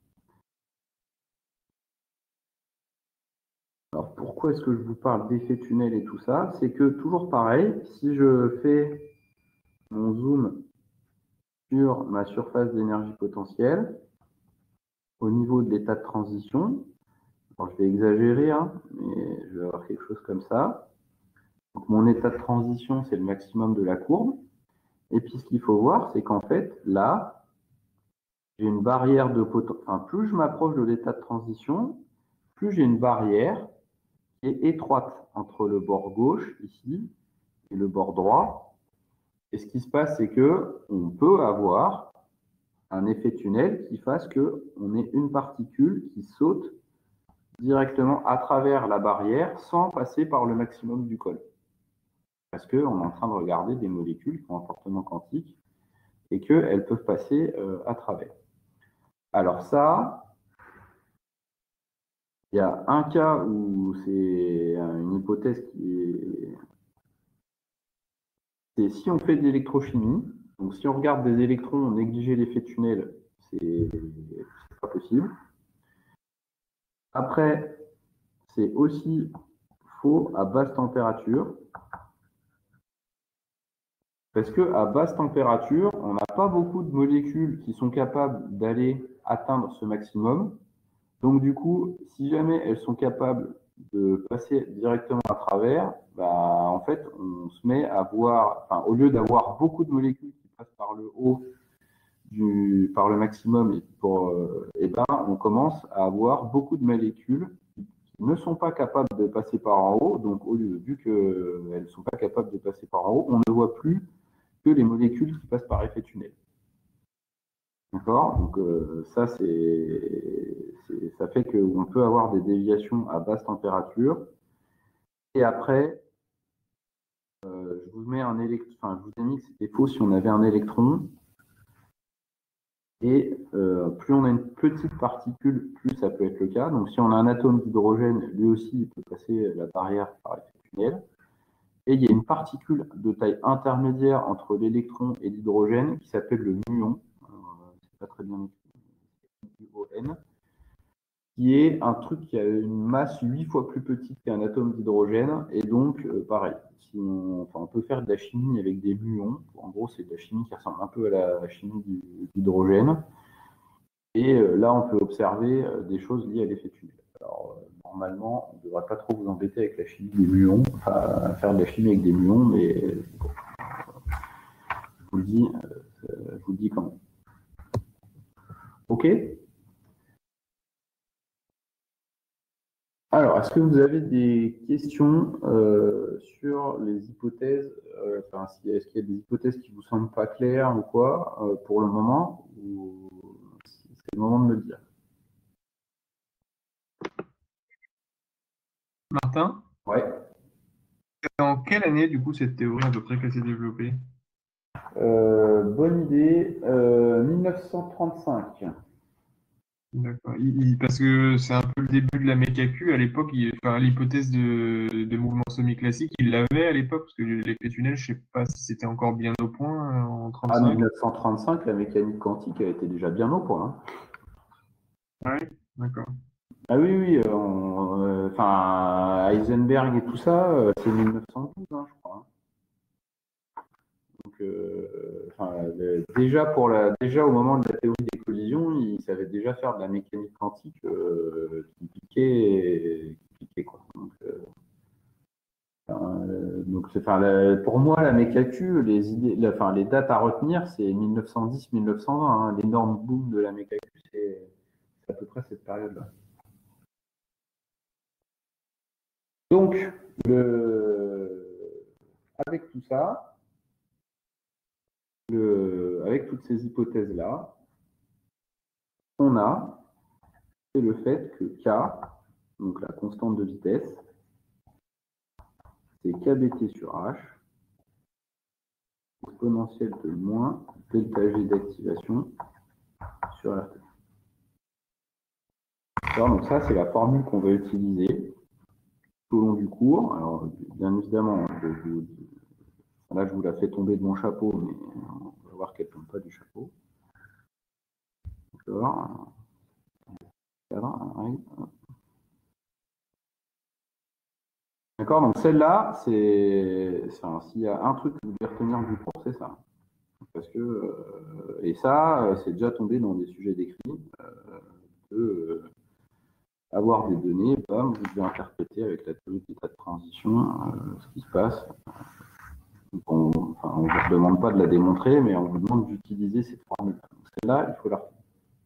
Alors pourquoi est-ce que je vous parle d'effet tunnel et tout ça? C'est que toujours pareil, si je fais mon zoom sur ma surface d'énergie potentielle, au niveau de l'état de transition, alors je vais exagérer, hein, mais je vais avoir quelque chose comme ça. Donc mon état de transition, c'est le maximum de la courbe. Et puis ce qu'il faut voir, c'est qu'en fait, là, j'ai une barrière de potentiel. Enfin, plus je m'approche de l'état de transition, plus j'ai une barrière qui est étroite entre le bord gauche, ici, et le bord droit. Et ce qui se passe, c'est qu'on peut avoir un effet tunnel qui fasse qu'on ait une particule qui saute directement à travers la barrière sans passer par le maximum du col. Parce qu'on est en train de regarder des molécules qui ont un comportement quantique et qu'elles peuvent passer euh, à travers. Alors ça, il y a un cas où c'est une hypothèse qui est... C'est si on fait de l'électrochimie, donc si on regarde des électrons, négliger l'effet tunnel, c'est pas possible. Après, c'est aussi faux à basse température. Parce qu'à basse température, on n'a pas beaucoup de molécules qui sont capables d'aller atteindre ce maximum. Donc du coup, si jamais elles sont capables de passer directement à travers, bah, en fait, on se met à voir, enfin, au lieu d'avoir beaucoup de molécules qui passent par le haut, du, par le maximum, et, pour, euh, et ben, on commence à avoir beaucoup de molécules qui ne sont pas capables de passer par en haut. Donc, au lieu, vu qu'elles ne sont pas capables de passer par en haut, on ne voit plus que les molécules qui passent par effet tunnel. D'accord? Donc, euh, ça, c'est, ça fait qu'on peut avoir des déviations à basse température. Et après, euh, je vous mets un électron, enfin, je vous ai mis que c'était faux si on avait un électron. Et euh, plus on a une petite particule, plus ça peut être le cas. Donc, si on a un atome d'hydrogène, lui aussi, il peut passer la barrière par effet tunnel. Et il y a une particule de taille intermédiaire entre l'électron et l'hydrogène qui s'appelle le muon. C'est pas très bien écrit, M U O N, qui est un truc qui a une masse huit fois plus petite qu'un atome d'hydrogène. Et donc, euh, pareil, si on, enfin, on peut faire de la chimie avec des muons. En gros, c'est de la chimie qui ressemble un peu à la chimie du, d'hydrogène. Et euh, là, on peut observer euh, des choses liées à l'effet tunnel. Alors, euh, normalement, on ne devrait pas trop vous embêter avec la chimie des muons, enfin, faire de la chimie avec des muons, mais bon, je vous le dis, euh, je vous le dis quand même. OK? Alors, est-ce que vous avez des questions euh, sur les hypothèses, euh, enfin, si, est-ce qu'il y a des hypothèses qui vous semblent pas claires ou quoi, euh, pour le moment, ou c'est le moment de me le dire? Martin, Ouais. c'est en quelle année, du coup, cette théorie à peu près qu'elle s'est développée? Euh, bonne idée, euh, mille neuf cent trente-cinq. D'accord. Il- il- parce que c'est un peu le début de la méca-Q. À l'époque, il- enfin, l'hypothèse de, de mouvement semi-classique, il l'avait à l'époque, parce que l'effet tunnel, je sais pas si c'était encore bien au point euh, en Ah, trente-cinq. mille neuf cent trente-cinq, la mécanique quantique a été déjà bien au point. Hein. Ouais, d'accord. Ah oui, oui, euh, on- euh, enfin, Heisenberg et tout ça, euh, c'est mille neuf cent douze, hein, je crois. Hein. Donc, euh, enfin, le- déjà, pour la, déjà au moment de la théorie des collisions, il savait déjà faire de la mécanique quantique euh, qui piquait, qui piquait quoi. Donc, euh, enfin, euh, donc c'est, enfin, la- pour moi, la méca-Q, les idées, la- enfin, les dates à retenir, c'est mille neuf cent dix mille neuf cent vingt. Hein. L'énorme boom de la méca-Q, c'est c'est à peu près cette période-là. Donc, le... avec tout ça, le... avec toutes ces hypothèses-là, on a c'est le fait que K, donc la constante de vitesse, c'est K B T sur H, exponentielle de moins delta G d'activation sur R T. Alors, donc ça, c'est la formule qu'on va utiliser tout au long du cours. Alors, bien évidemment, je, je, là, je vous la fais tomber de mon chapeau, mais on va voir qu'elle ne tombe pas du chapeau. D'accord. D'accord, donc celle-là, c'est, enfin, s'il y a un truc que vous devez retenir du cours, c'est ça. Parce que, euh, et ça, c'est déjà tombé dans des sujets d'écrit, euh, de euh, avoir des données, bam, vous devez interpréter avec la théorie d'état de transition euh, ce qui se passe. Donc on enfin, ne vous demande pas de la démontrer, mais on vous demande d'utiliser cette formule. Donc celle-là, il faut la retenir.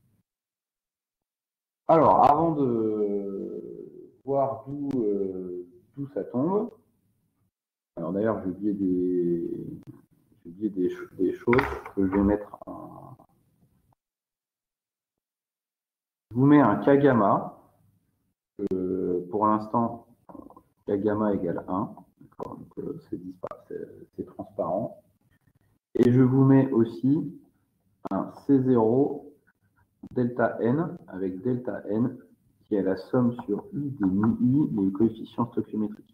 Alors, avant de voir d'où euh, d'où ça tombe, alors d'ailleurs, j'ai oublié des, j'ai oublié des, des choses que je vais mettre en... Je vous mets un K gamma. que pour l'instant, K gamma égale un. Donc, euh, c'est transparent. Et je vous mets aussi un C zéro delta n avec delta n qui est la somme sur U des mu I, les coefficients stoichiométriques.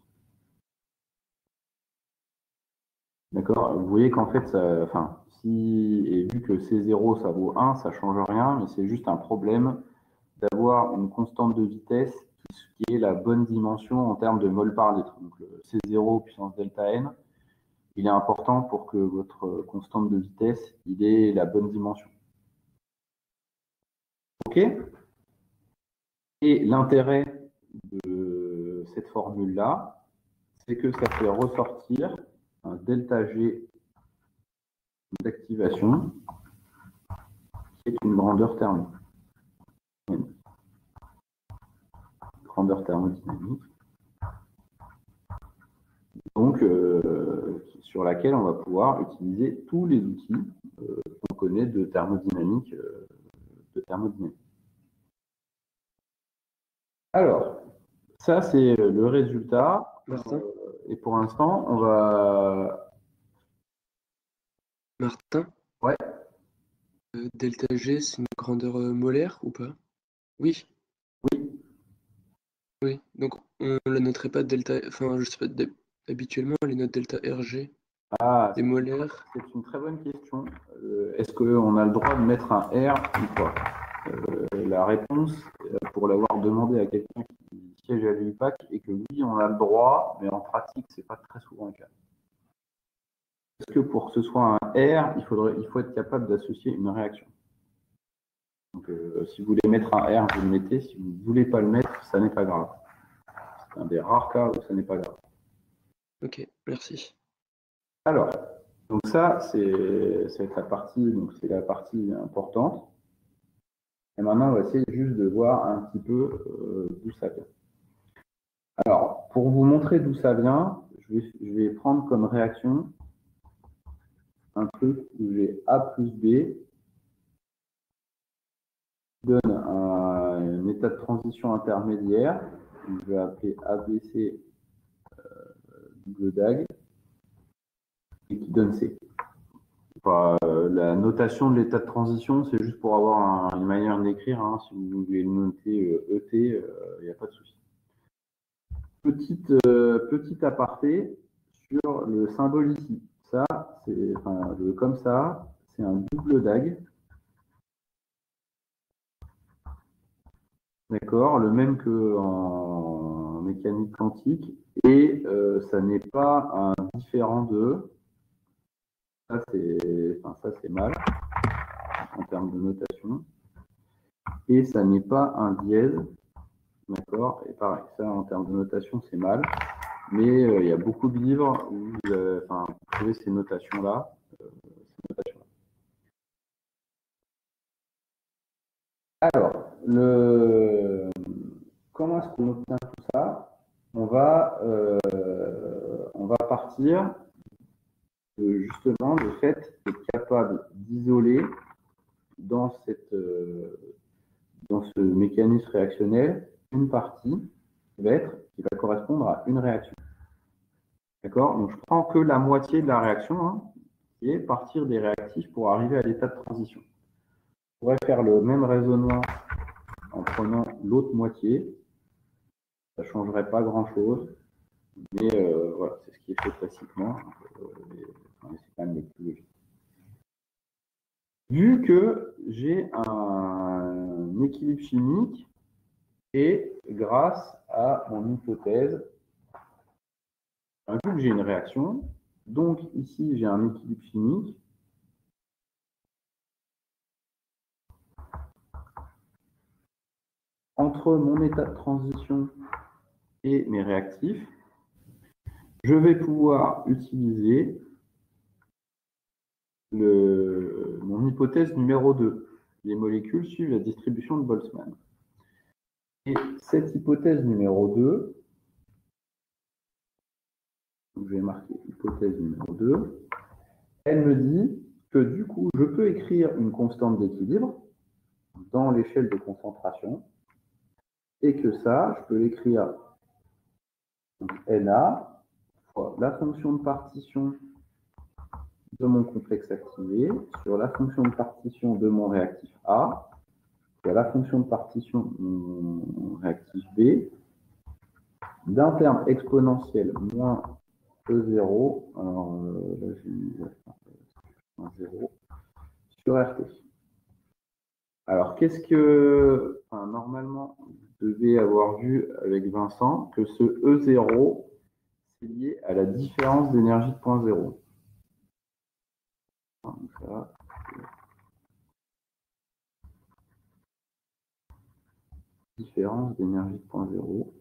D'accord? Vous voyez qu'en fait, ça, enfin, si, et vu que C zéro ça vaut un, ça ne change rien, mais c'est juste un problème d'avoir une constante de vitesse qui est la bonne dimension en termes de mol par litre. Donc le C zéro puissance delta n, il est important pour que votre constante de vitesse il ait la bonne dimension. OK? Et l'intérêt de cette formule-là, c'est que ça fait ressortir un delta G d'activation qui est une grandeur thermique. Grandeur thermodynamique. Donc, euh, sur laquelle on va pouvoir utiliser tous les outils euh, qu'on connaît de thermodynamique, euh, de thermodynamique. Alors, ça c'est le résultat. Martin, Euh, et pour l'instant, on va. Martin, Ouais. euh, delta G, c'est une grandeur euh, molaire ou pas? Oui. Oui. Oui. Donc on la noterait pas delta. Enfin, je sais pas. d'hab- Habituellement, on les note delta R G. Ah, Les molaires. c'est une très bonne question. Euh, Est-ce qu'on a le droit de mettre un R ou pas? euh, La réponse, euh, pour l'avoir demandé à quelqu'un qui siège à l'U P A C, est que oui, on a le droit, mais en pratique, c'est pas très souvent le cas. Parce que pour que ce soit un R, il, faudrait, il faut être capable d'associer une réaction. Donc, euh, si vous voulez mettre un R, vous le mettez. Si vous ne voulez pas le mettre, ça n'est pas grave. C'est un des rares cas où ça n'est pas grave. Ok, merci. Alors, donc ça, c'est la partie, donc c'est la partie importante. Et maintenant, on va essayer juste de voir un petit peu euh, d'où ça vient. Alors, pour vous montrer d'où ça vient, je vais, je vais prendre comme réaction un truc où j'ai A plus B qui donne un, un état de transition intermédiaire. Donc, je vais appeler A B C euh, double D A G et qui donne C. Enfin, euh, la notation de l'état de transition, c'est juste pour avoir un, une manière d'écrire. Hein. Si vous voulez le noter euh, E T, il n'y a pas de souci. Petite, euh, petit aparté sur le symbole ici. Ça, c'est enfin, le, comme ça, c'est un double D A G. D'accord, le même qu'en mécanique quantique. Et euh, ça n'est pas un différent de. Ça, c'est enfin, mal en termes de notation. Et ça n'est pas un dièse. D'accord, et pareil, ça en termes de notation, c'est mal. Mais euh, il y a beaucoup de livres où vous, euh, enfin, vous trouvez ces notations-là. Euh, ces notations-là. Alors, le... comment est-ce qu'on obtient tout ça? On va, euh, on va partir de, justement du fait d'être capable d'isoler dans, cette, euh, dans ce mécanisme réactionnel une partie qui va, être, qui va correspondre à une réaction. D'accord? Donc, je prends que la moitié de la réaction, hein, qui est partir des réactifs pour arriver à l'état de transition. On pourrait faire le même raisonnement en prenant l'autre moitié. Ça ne changerait pas grand-chose, mais euh, voilà, c'est ce qui est fait classiquement. Euh, enfin, c'est quand même le plus logique. Vu que j'ai un équilibre chimique et grâce à mon hypothèse, vu que j'ai une réaction, donc ici j'ai un équilibre chimique, entre mon état de transition et mes réactifs, je vais pouvoir utiliser le, mon hypothèse numéro deux. Les molécules suivent la distribution de Boltzmann. Et cette hypothèse numéro deux, donc je vais marquer hypothèse numéro deux, elle me dit que du coup, je peux écrire une constante d'équilibre dans l'échelle de concentration. et que ça, je peux l'écrire N A fois la fonction de partition de mon complexe activé sur la fonction de partition de mon réactif A, fois la fonction de partition de mon réactif B, d'un terme exponentiel moins E zéro, alors euh, là j'ai mis un zéro, sur R T. Alors qu'est-ce que, enfin, normalement, vous devez avoir vu avec Vincent que ce E zéro, c'est lié à la différence d'énergie de point zéro. Donc ça, différence d'énergie de point zéro.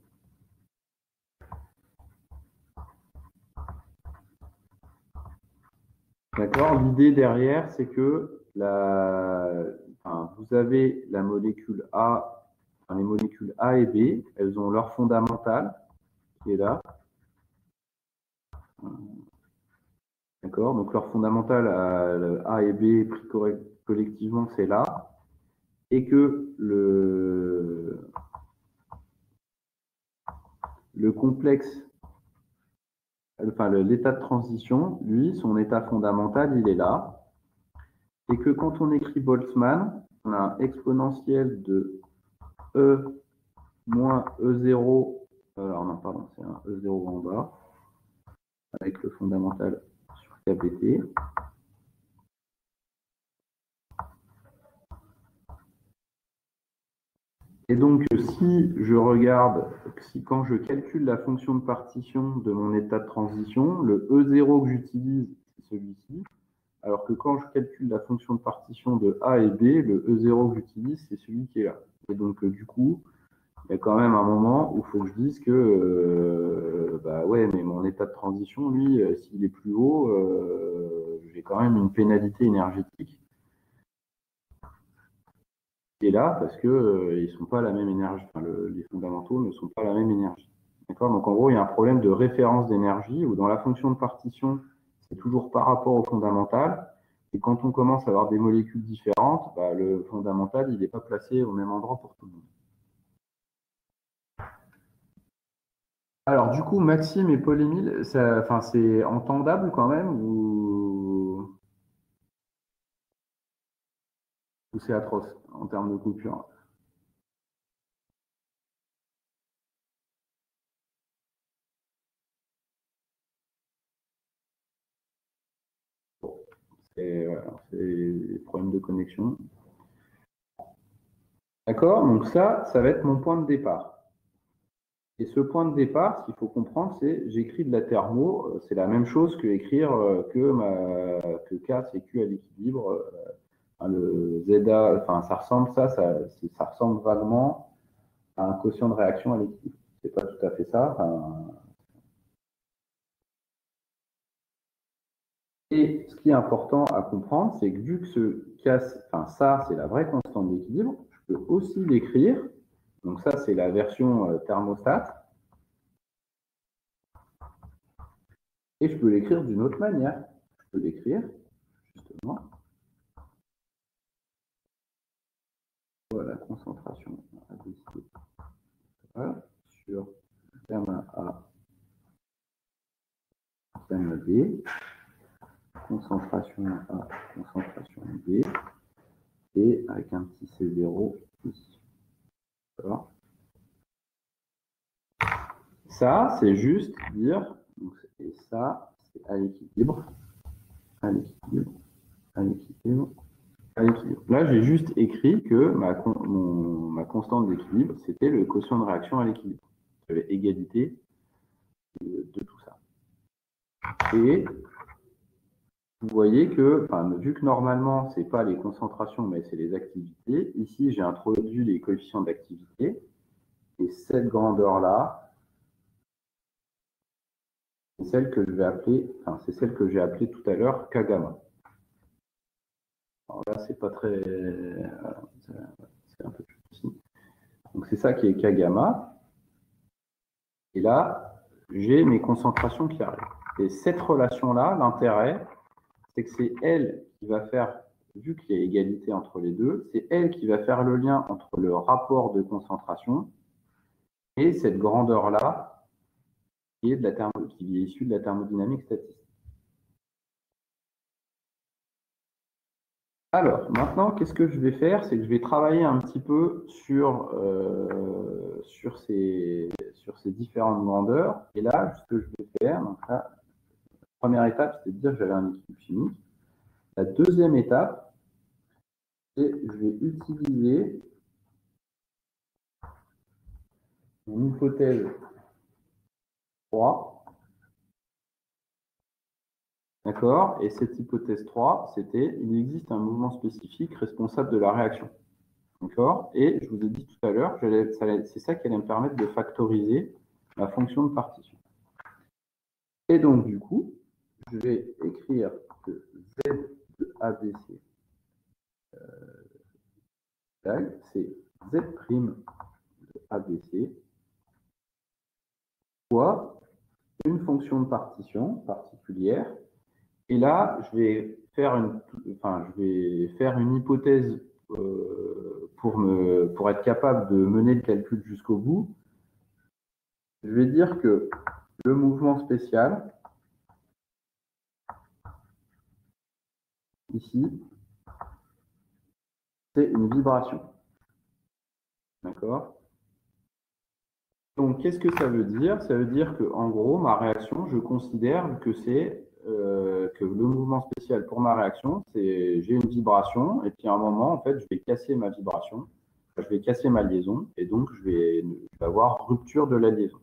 D'accord. L'idée derrière, c'est que la, enfin, vous avez la molécule A, enfin, les molécules A et B, elles ont leur fondamentale qui est là. D'accord. Donc leur fondamentale à A et B pris collectivement, c'est là. Et que le, le complexe, enfin l'état de transition, lui, son état fondamental, il est là. Et que quand on écrit Boltzmann, on a un exponentiel de E moins E zéro, alors non, pardon, c'est un E zéro en bas, avec le fondamental sur K B T. Et donc, si je regarde, si quand je calcule la fonction de partition de mon état de transition, le E zéro que j'utilise, c'est celui-ci, alors que quand je calcule la fonction de partition de A et B, le E zéro que j'utilise, c'est celui qui est là. Et donc, du coup, il y a quand même un moment où il faut que je dise que, euh, bah ouais, mais mon état de transition, lui, euh, s'il est plus haut, euh, j'ai quand même une pénalité énergétique. Et là, parce que euh, ils sont pas à la même énergie, enfin, le, les fondamentaux ne sont pas à la même énergie. D'accord. Donc en gros, il y a un problème de référence d'énergie où dans la fonction de partition, c'est toujours par rapport au fondamental. Et quand on commence à avoir des molécules différentes, bah, le fondamental, il n'est pas placé au même endroit pour tout le monde. Alors du coup, Maxime et Paul-Émile, enfin, c'est entendable quand même ou, ou c'est atroce en termes de coupure? C'est voilà, des problèmes de connexion. D'accord. Donc ça, ça va être mon point de départ. Et ce point de départ, ce qu'il faut comprendre, c'est j'écris de la thermo, c'est la même chose que écrire que, ma, que K c'est Q à l'équilibre. Le Z A, enfin ça ressemble ça, ça, ça ressemble vaguement à un quotient de réaction à l'équilibre. C'est pas tout à fait ça. Enfin, et ce qui est important à comprendre, c'est que vu que ce K, enfin ça, c'est la vraie constante d'équilibre, je peux aussi l'écrire. Donc ça, c'est la version thermostat. Et je peux l'écrire d'une autre manière. Je peux l'écrire, justement, voilà, concentration A B C voilà, sur terme A, terme B, concentration A, concentration B, et avec un petit C zéro ici. D'accord. Ça, c'est juste dire, donc, et ça, c'est à l'équilibre, à l'équilibre, à l'équilibre, à l'équilibre. Là, j'ai juste écrit que ma, mon, ma constante d'équilibre, c'était le quotient de réaction à l'équilibre. J'avais égalité de, de tout ça. Et vous voyez que, enfin, vu que normalement, ce n'est pas les concentrations, mais c'est les activités, ici, j'ai introduit les coefficients d'activité. Et cette grandeur-là, c'est celle que je vais appeler, enfin, c'est celle que j'ai appelée tout à l'heure K gamma. Alors là, c'est pas très. C'est un peu plus petit. Donc, c'est ça qui est K gamma. Et là, j'ai mes concentrations qui arrivent. Et cette relation-là, l'intérêt, c'est que c'est elle qui va faire, vu qu'il y a égalité entre les deux, c'est elle qui va faire le lien entre le rapport de concentration et cette grandeur-là qui est, de la thermo, qui est issue de la thermodynamique statistique. Alors, maintenant, qu'est-ce que je vais faire? C'est que je vais travailler un petit peu sur, euh, sur, ces, sur ces différentes grandeurs. Et là, ce que je vais faire, donc là, la première étape, c'était de dire que j'avais un équilibre chimique. La deuxième étape, c'est que je vais utiliser mon hypothèse trois. D'accord? Et cette hypothèse trois, c'était il existe un mouvement spécifique responsable de la réaction. D'accord? Et je vous ai dit tout à l'heure, c'est ça qui allait me permettre de factoriser la fonction de partition. Et donc, du coup, je vais écrire que Z de A B C, euh, c'est Z' de A B C fois une fonction de partition particulière. Et là, je vais faire une, enfin, je vais faire une hypothèse euh, pour, me, pour être capable de mener le calcul jusqu'au bout. Je vais dire que le mouvement spécial, ici, c'est une vibration. D'accord? Donc, qu'est-ce que ça veut dire? Ça veut dire que, en gros, ma réaction, je considère que c'est euh, que le mouvement spécial pour ma réaction, c'est j'ai une vibration, et puis à un moment, en fait, je vais casser ma vibration, je vais casser ma liaison, et donc je vais, je vais avoir rupture de la liaison.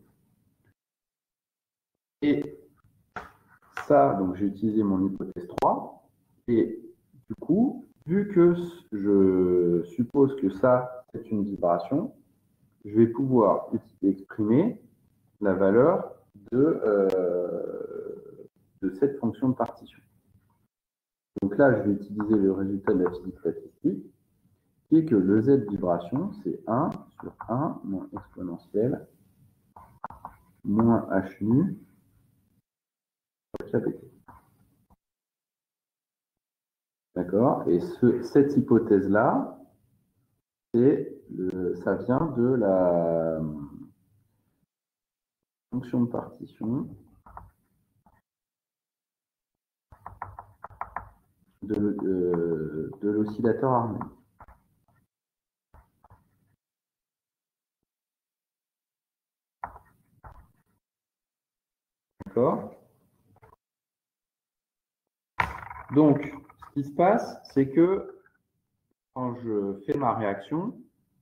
Et ça, donc j'ai utilisé mon hypothèse trois, et du coup, vu que je suppose que ça, c'est une vibration, je vais pouvoir exprimer la valeur de, euh, de cette fonction de partition. Donc là, je vais utiliser le résultat de la physique statistique, qui est que le Z vibration, c'est un sur un moins exponentielle moins H nu sur K B T. D'accord? Et ce, cette hypothèse-là, ça vient de la fonction de partition de, de, de l'oscillateur harmonique. D'accord? Donc, ce qui se passe, c'est que quand je fais ma réaction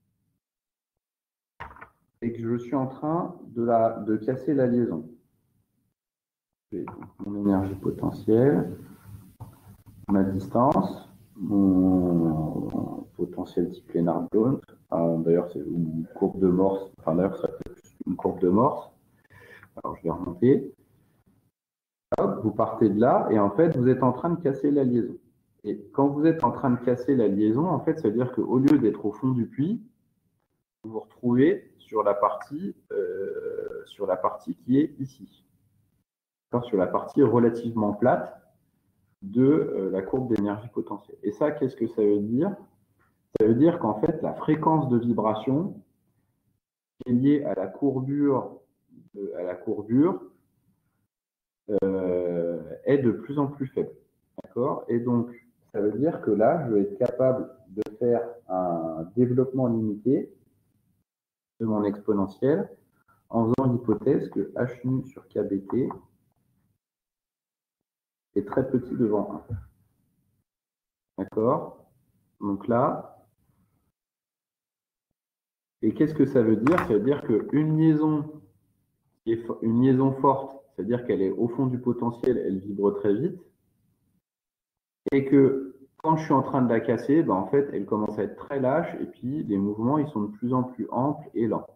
et que je suis en train de, la, de casser la liaison, j'ai mon énergie potentielle, ma distance, mon potentiel type Lennard-Jones, enfin, d'ailleurs c'est une courbe de Morse, enfin d'ailleurs ça peut être une courbe de Morse. Alors je vais remonter. Hop, vous partez de là et en fait vous êtes en train de casser la liaison. Et quand vous êtes en train de casser la liaison, en fait ça veut dire qu'au lieu d'être au fond du puits, vous vous retrouvez sur la partie, euh, sur la partie qui est ici. Sur la partie relativement plate de euh, la courbe d'énergie potentielle. Et ça, qu'est-ce que ça veut dire? Ça veut dire qu'en fait, la fréquence de vibration est liée à la courbure, de, à la courbure euh, est de plus en plus faible. D'accord? Et donc, ça veut dire que là, je vais être capable de faire un développement limité de mon exponentielle en faisant l'hypothèse que H nu sur K B T est très petit devant un. D'accord? Donc là, et qu'est-ce que ça veut dire? Ça veut dire qu'une liaison, une liaison forte, c'est-à-dire qu'elle est au fond du potentiel, elle vibre très vite, et que quand je suis en train de la casser, ben en fait, elle commence à être très lâche, et puis les mouvements, ils sont de plus en plus amples et lents.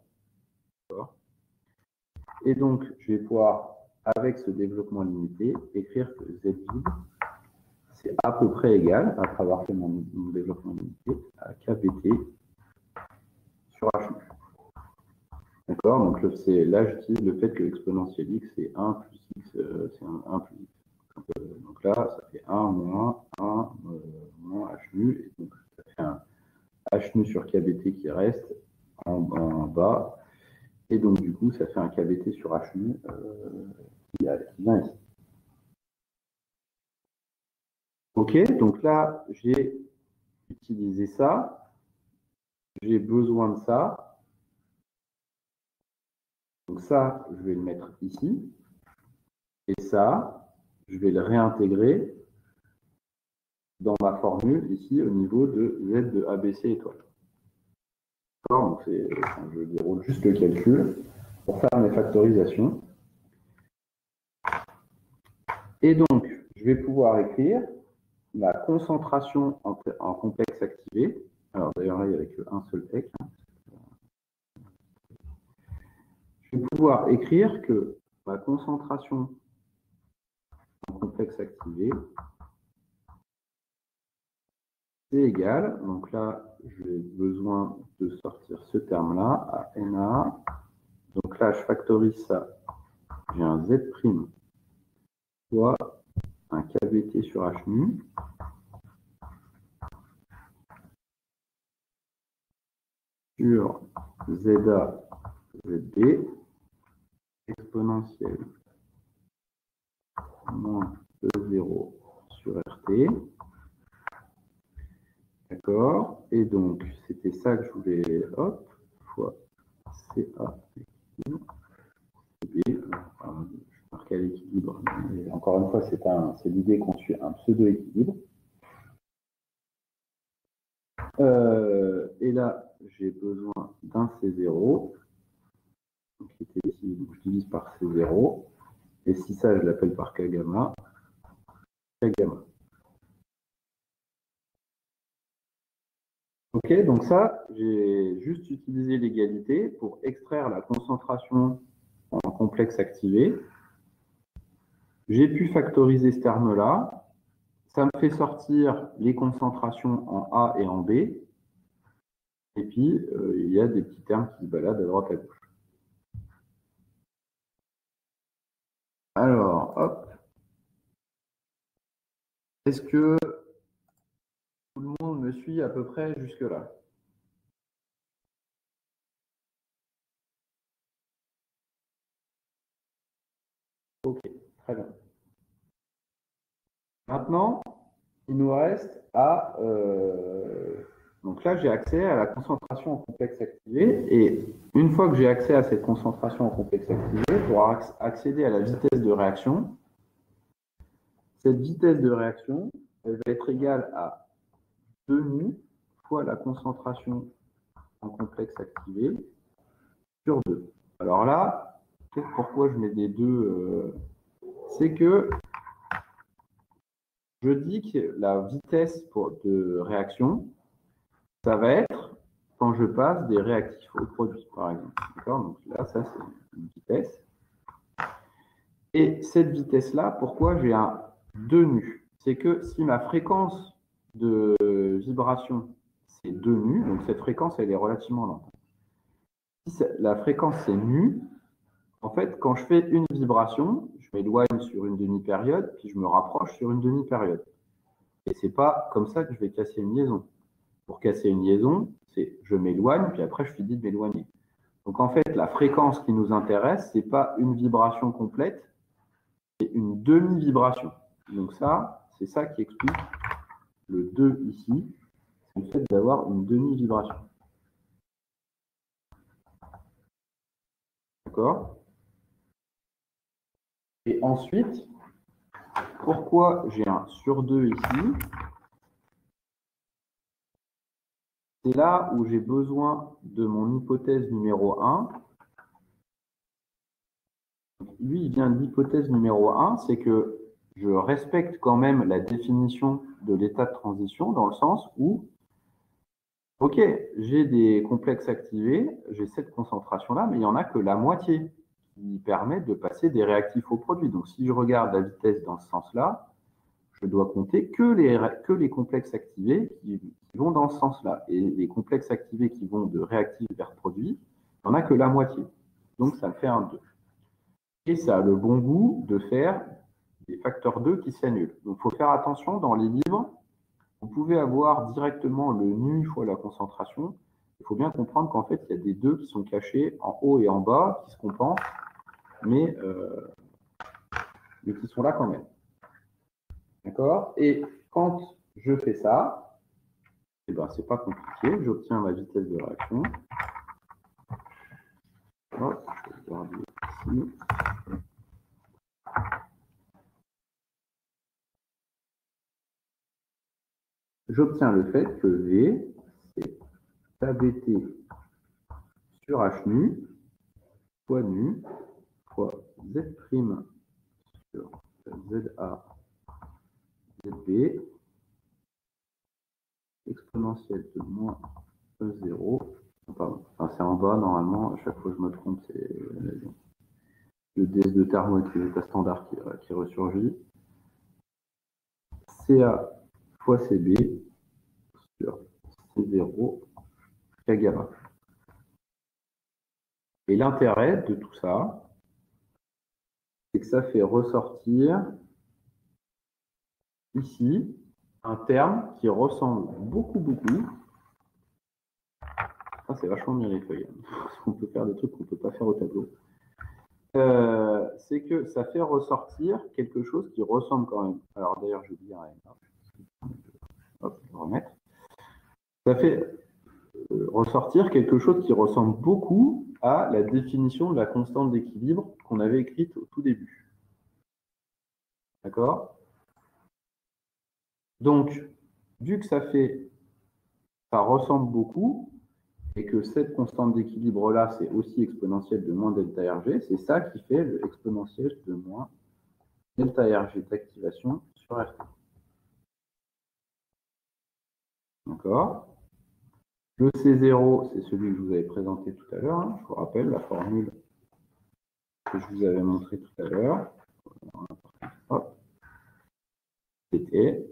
Et donc, je vais pouvoir, avec ce développement limité, écrire que Z vide, c'est à peu près égal, après avoir fait mon, mon développement limité, à K B T sur H nu. D'accord? Donc là, j'utilise le fait que l'exponentielle x, c'est un plus x, euh, c'est un, un plus x. Donc, euh, donc là, ça fait un moins un euh, moins H nu, et donc ça fait un H nu sur K B T qui reste en, en bas, Et donc, du coup, ça fait un K B T sur H nu euh, qui, qui vient ici. OK, donc là, j'ai utilisé ça. J'ai besoin de ça. Donc ça, je vais le mettre ici. Et ça, je vais le réintégrer dans ma formule ici au niveau de Z de A B C étoile. Donc enfin, je déroule juste le calcul pour faire mes factorisations. Et donc, je vais pouvoir écrire la concentration en, en complexe activé. Alors d'ailleurs là, il n'y avait qu'un seul tech. Hein. Je vais pouvoir écrire que ma concentration en complexe activé, c'est égal. Donc là, j'ai besoin de sortir ce terme-là à N A. Donc là, je factorise ça. J'ai un Z' fois un K B T sur H nu. Sur ZA, ZB, exponentielle moins E zéro sur R T. D'accord. Et donc, c'était ça que je voulais, hop, fois C A, B. Je marque à l'équilibre. Encore une fois, c'est l'idée qu'on suit un pseudo-équilibre. Euh, et là, j'ai besoin d'un C zéro. Qui était ici, donc je divise par C zéro. Et si ça, je l'appelle par K gamma, K gamma. Ok, donc ça, j'ai juste utilisé l'égalité pour extraire la concentration en complexe activé. J'ai pu factoriser ce terme-là. Ça me fait sortir les concentrations en A et en B. Et puis, euh, il y a des petits termes qui se baladent à droite à gauche. Alors, hop. Est-ce que tout le monde me suit à peu près jusque-là? Ok, très bien. Maintenant, il nous reste à... Euh, donc là, j'ai accès à la concentration en complexe activé. Et une fois que j'ai accès à cette concentration en complexe activé, pour accéder à la vitesse de réaction, cette vitesse de réaction, elle va être égale à deux nu fois la concentration en complexe activé sur deux. Alors là, pourquoi je mets des deux euh, c'est que je dis que la vitesse pour, de réaction, ça va être quand je passe des réactifs au produit, par exemple. D'accord? Donc là, ça, c'est une vitesse. Et cette vitesse-là, pourquoi j'ai un deux nu? C'est que si ma fréquence de vibration, c'est deux nu, donc cette fréquence, elle est relativement lente. Si la fréquence, c'est nu, en fait, quand je fais une vibration, je m'éloigne sur une demi-période, puis je me rapproche sur une demi-période. Et c'est pas comme ça que je vais casser une liaison. Pour casser une liaison, c'est je m'éloigne, puis après je finis de m'éloigner. Donc en fait, la fréquence qui nous intéresse, c'est pas une vibration complète, c'est une demi-vibration. Donc ça, c'est ça qui explique le deux ici, c'est le fait d'avoir une demi-vibration. D'accord? Et ensuite, pourquoi j'ai un sur deux ici? C'est là où j'ai besoin de mon hypothèse numéro un. Lui, il vient de l'hypothèse numéro un, c'est que je respecte quand même la définition de l'état de transition dans le sens où, ok, j'ai des complexes activés, j'ai cette concentration-là, mais il n'y en a que la moitié qui permet de passer des réactifs au produit. Donc, si je regarde la vitesse dans ce sens-là, je dois compter que les, que les complexes activés qui, qui vont dans ce sens-là. Et les complexes activés qui vont de réactifs vers produits, il n'y en a que la moitié. Donc, ça me fait un deux. Et ça a le bon goût de faire des facteurs deux qui s'annulent. Donc, il faut faire attention dans les livres. Vous pouvez avoir directement le nu fois la concentration, Il faut bien comprendre qu'en fait, il y a des deux qui sont cachés en haut et en bas, qui se compensent, mais, euh, mais qui sont là quand même. D'accord? Et quand je fais ça, eh ben, c'est pas compliqué. J'obtiens ma vitesse de réaction. Hop, je vais regarder ici. J'obtiens le fait que V, c'est K B T sur H nu, fois nu, fois Z' sur Z A, Z B, exponentielle de moins E zéro. Pardon, enfin, c'est en bas, normalement, à chaque fois que je me trompe, c'est le D S de thermo qui est l'état standard qui, qui ressurgit. C A fois C B sur C zéro, K gamma. Et l'intérêt de tout ça, c'est que ça fait ressortir ici un terme qui ressemble beaucoup, beaucoup. Ah, c'est vachement bien les feuilles. On peut faire des trucs qu'on ne peut pas faire au tableau. Euh, c'est que ça fait ressortir quelque chose qui ressemble quand même. Alors d'ailleurs, je dis rien. Hop, je vais remettre. Ça fait euh, ressortir quelque chose qui ressemble beaucoup à la définition de la constante d'équilibre qu'on avait écrite au tout début. D'accord? Donc, vu que ça fait, ça ressemble beaucoup, et que cette constante d'équilibre-là, c'est aussi exponentielle de moins delta R G, c'est ça qui fait l'exponentielle de moins delta R G d'activation sur R T. D'accord? Le C zéro, c'est celui que je vous avais présenté tout à l'heure. Hein. Je vous rappelle la formule que je vous avais montrée tout à l'heure. C'était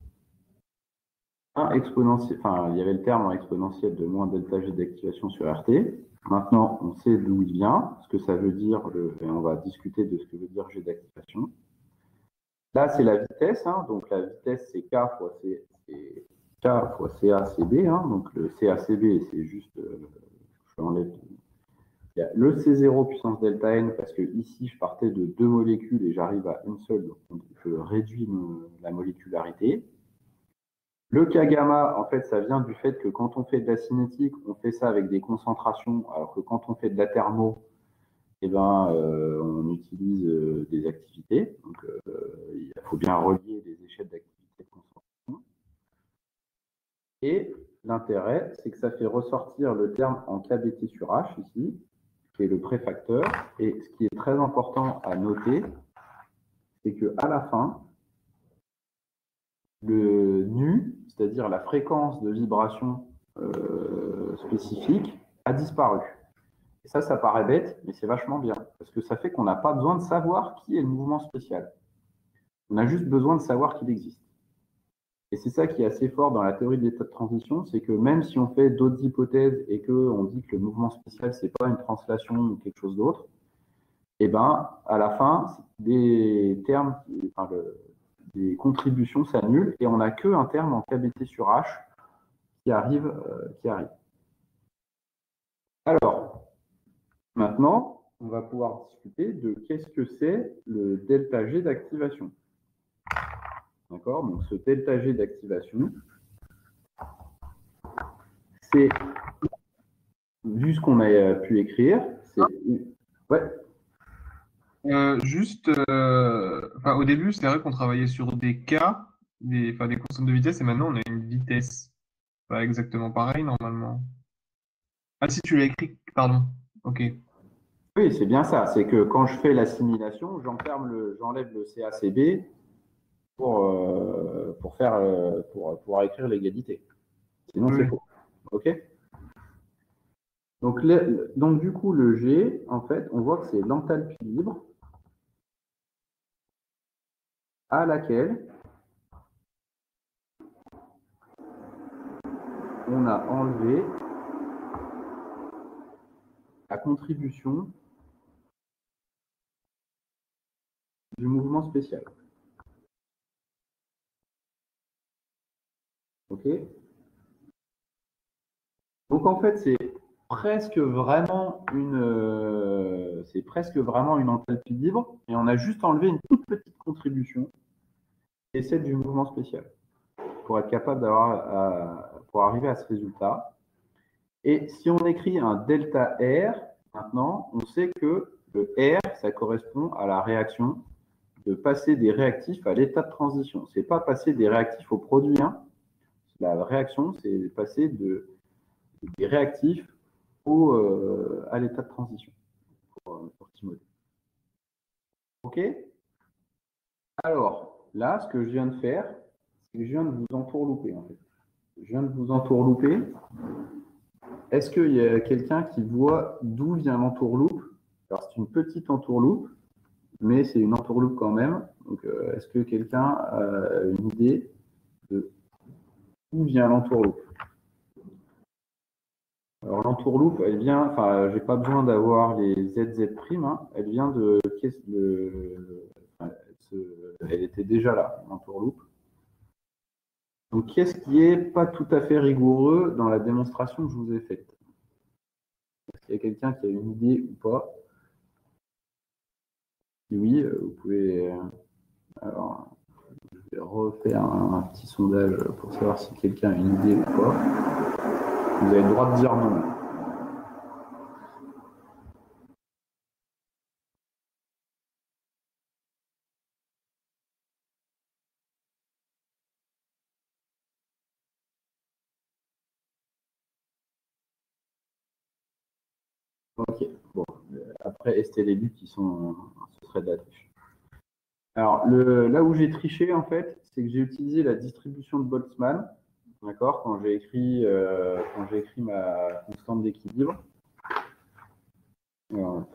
un exponentiel, enfin, il y avait le terme en exponentielle de moins delta G d'activation sur R T. Maintenant, on sait d'où il vient, ce que ça veut dire, le, et on va discuter de ce que veut dire G d'activation. Là, c'est la vitesse, hein, donc la vitesse, c'est K fois C, K fois C A C B, hein, donc le C A C B, c'est juste, euh, je l'enlève. Il y a le C zéro puissance delta N, parce que ici, je partais de deux molécules et j'arrive à une seule, donc je réduis me, la molécularité. Le K gamma, en fait, ça vient du fait que quand on fait de la cinétique, on fait ça avec des concentrations, alors que quand on fait de la thermo, eh ben, euh, on utilise euh, des activités. Donc, euh, il faut bien relier les échelles d'activité de concentration. Et l'intérêt, c'est que ça fait ressortir le terme en K B T sur H, ici, qui est le préfacteur. Et ce qui est très important à noter, c'est qu'à la fin, le nu, c'est-à-dire la fréquence de vibration euh, spécifique, a disparu. Et ça, ça paraît bête, mais c'est vachement bien, parce que ça fait qu'on n'a pas besoin de savoir qui est le mouvement spécial. On a juste besoin de savoir qu'il existe. Et c'est ça qui est assez fort dans la théorie de l'état de transition, c'est que même si on fait d'autres hypothèses et qu'on dit que le mouvement spécial, c'est pas une translation ou quelque chose d'autre, et ben à la fin, des termes, enfin, le, des contributions s'annulent et on n'a qu'un terme en K B T sur H qui arrive, euh, qui arrive. Alors, maintenant, on va pouvoir discuter de qu'est-ce que c'est le delta G d'activation. D'accord? Donc, ce delta G d'activation, c'est, vu ce qu'on a pu écrire, c'est... Ouais. Euh, juste, euh, enfin, au début, c'est vrai qu'on travaillait sur des K, des, enfin, des constantes de vitesse, et maintenant on a une vitesse. Pas exactement pareil, normalement. Ah, si tu l'as écrit, pardon. Ok. Oui, c'est bien ça. C'est que quand je fais l'assimilation, j'enferme le, j'enlève le C A C B pour, euh, pour, faire, euh, pour pouvoir écrire l'égalité. Sinon, Oui. c'est faux. OK? Donc, le, donc, du coup, le G, en fait, on voit que c'est l'enthalpie libre à laquelle on a enlevé la contribution du mouvement spécial. OK? Donc en fait, c'est presque vraiment une, euh, c'est presque vraiment une enthalpie libre, et on a juste enlevé une toute petite contribution, et celle du mouvement spécial, pour être capable d'avoir, à- pour arriver à ce résultat. Et si on écrit un delta R, maintenant, on sait que le R, ça correspond à la réaction de passer des réactifs à l'état de transition. C'est pas passer des réactifs au produit. Hein. La réaction, c'est passer de, des réactifs au, euh, à l'état de transition pour, pour Timothée. OK? Alors, là, ce que je viens de faire, c'est que je viens de vous entourlouper, en fait. Je viens de vous entourlouper. Est-ce qu'il y a quelqu'un qui voit d'où vient l'entourloupe? Alors, c'est une petite entourloupe, mais c'est une entourloupe quand même. Donc, euh, est-ce que quelqu'un a une idée de d'où vient l'entourloupe? Alors, l'entourloupe, elle vient, enfin, j'ai pas besoin d'avoir les Z Z prime, hein, elle vient de, de enfin, elle, se, elle était déjà là, l'entourloupe. Donc, qu'est-ce qui est pas tout à fait rigoureux dans la démonstration que je vous ai faite? Est-ce qu'il y a quelqu'un qui a une idée ou pas? Si oui, vous pouvez. Alors, je vais refaire un, un petit sondage pour savoir si quelqu'un a une idée ou pas. Vous avez le droit de dire non. Ok, bon. Après, Est et Lélu qui sont. Ce serait de la triche. Alors, le, là où j'ai triché, en fait, c'est que j'ai utilisé la distribution de Boltzmann, d'accord, quand j'ai écrit, euh, quand j'ai écrit ma constante d'équilibre. Alors,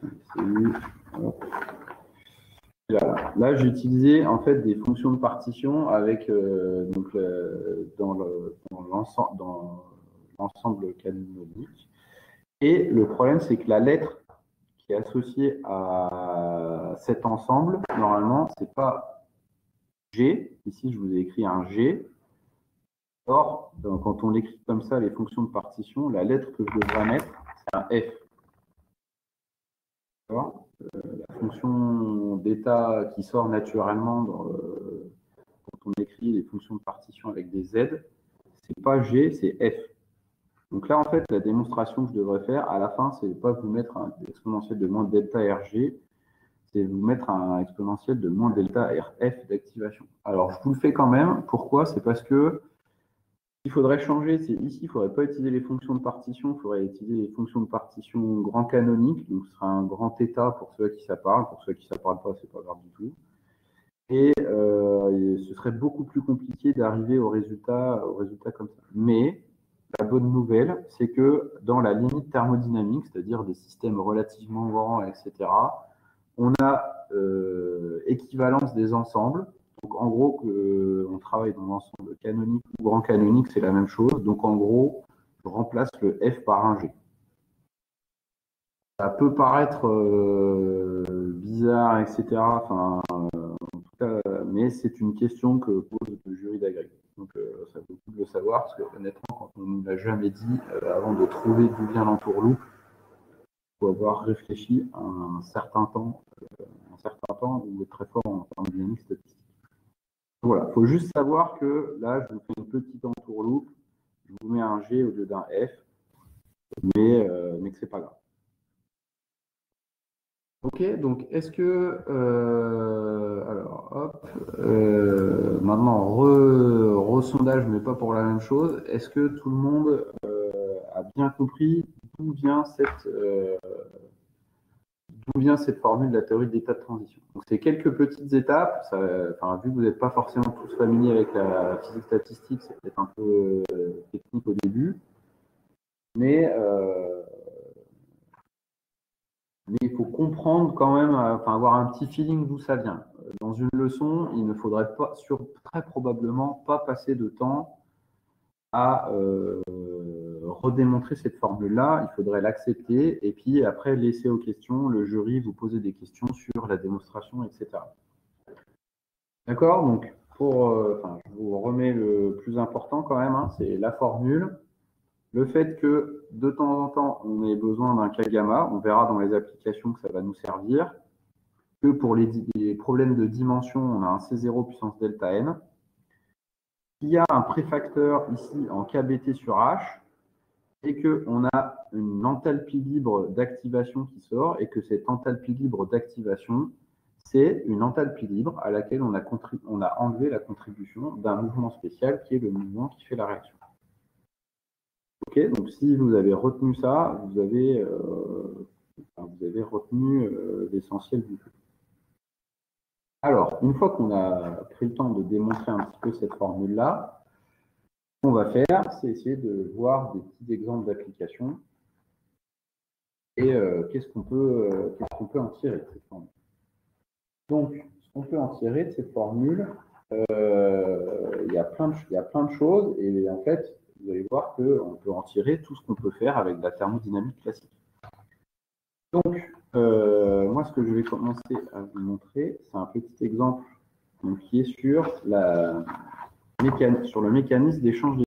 là, là j'ai utilisé en fait des fonctions de partition avec euh, donc le, dans le dans l'ensemble dans l'ensemble canonique. Et le problème, c'est que la lettre qui est associée à cet ensemble, normalement, c'est pas G. Ici, je vous ai écrit un G. Or, donc, quand on écrit comme ça les fonctions de partition, la lettre que je devrais mettre, c'est un F. D'accord ? Euh, la fonction d'état qui sort naturellement dans le, quand on écrit les fonctions de partition avec des Z, c'est pas G, c'est F. Donc là, en fait, la démonstration que je devrais faire à la fin, c'est pas vous mettre un exponentiel de moins delta R G, c'est vous mettre un exponentiel de moins delta R F d'activation. Alors, je vous le fais quand même. Pourquoi? C'est parce que il faudrait changer, c'est ici, il ne faudrait pas utiliser les fonctions de partition, il faudrait utiliser les fonctions de partition grand canonique, donc ce sera un grand θ pour ceux à qui ça parle, pour ceux à qui ça ne parle pas, c'est pas grave du tout. Et, euh, et ce serait beaucoup plus compliqué d'arriver au résultat, au résultat comme ça. Mais la bonne nouvelle, c'est que dans la limite thermodynamique, c'est-à-dire des systèmes relativement grands, et cetera, on a euh, équivalence des ensembles. Donc, en gros, euh, on travaille dans l'ensemble canonique ou grand canonique, c'est la même chose. Donc, en gros, je remplace le F par un G. Ça peut paraître euh, bizarre, et cetera. Enfin, euh, en tout cas, mais c'est une question que pose le jury d'agrégé. Donc, euh, ça vaut le coup de le savoir, parce que honnêtement, quand on ne l'a jamais dit, euh, avant de trouver d'où vient l'entourloupe, il faut avoir réfléchi un certain temps, euh, un certain temps, ou être très fort en thermodynamique statistique. Voilà, il faut juste savoir que là, je vous fais une petite entourloupe, je vous mets un G au lieu d'un F, mais, euh, mais que ce n'est pas grave. Ok, donc est-ce que, euh, alors hop, euh, maintenant, re-sondage, mais pas pour la même chose, est-ce que tout le monde euh, a bien compris d'où vient cette, euh, d'où vient cette formule de la théorie d'état de transition? Donc c'est quelques petites étapes, ça, enfin, vu que vous n'êtes pas forcément tous familiers avec la physique statistique, c'est peut-être un peu euh, technique au début, mais euh, Mais il faut comprendre quand même, enfin avoir un petit feeling d'où ça vient. Dans une leçon, il ne faudrait pas, sur, très probablement pas passer de temps à euh, redémontrer cette formule-là. Il faudrait l'accepter et puis après laisser aux questions, le jury vous poser des questions sur la démonstration, et cetera. D'accord? Donc, pour, euh, enfin, je vous remets le plus important quand même, hein, c'est la formule. Le fait que de temps en temps, on ait besoin d'un K-gamma, on verra dans les applications que ça va nous servir, que pour les, les problèmes de dimension, on a un C zéro puissance delta n. Il y a un préfacteur ici en K B T sur H, et qu'on a une enthalpie libre d'activation qui sort, et que cette enthalpie libre d'activation, c'est une enthalpie libre à laquelle on a, on a enlevé la contribution d'un mouvement spécial qui est le mouvement qui fait la réaction. Ok, donc si vous avez retenu ça, vous avez, euh, vous avez retenu euh, l'essentiel du truc. Alors, une fois qu'on a pris le temps de démontrer un petit peu cette formule-là, ce qu'on va faire, c'est essayer de voir des petits exemples d'applications et euh, qu'est-ce qu'on peut, euh, qu'est-ce qu'on peut en tirer de cette formule. Donc, ce qu'on peut en tirer de cette formule, euh, il y a plein de, il y a plein de choses et en fait, vous allez voir qu'on peut en tirer tout ce qu'on peut faire avec de la thermodynamique classique. Donc, euh, moi, ce que je vais commencer à vous montrer, c'est un petit exemple donc, qui est sur, la mécan... sur le mécanisme d'échange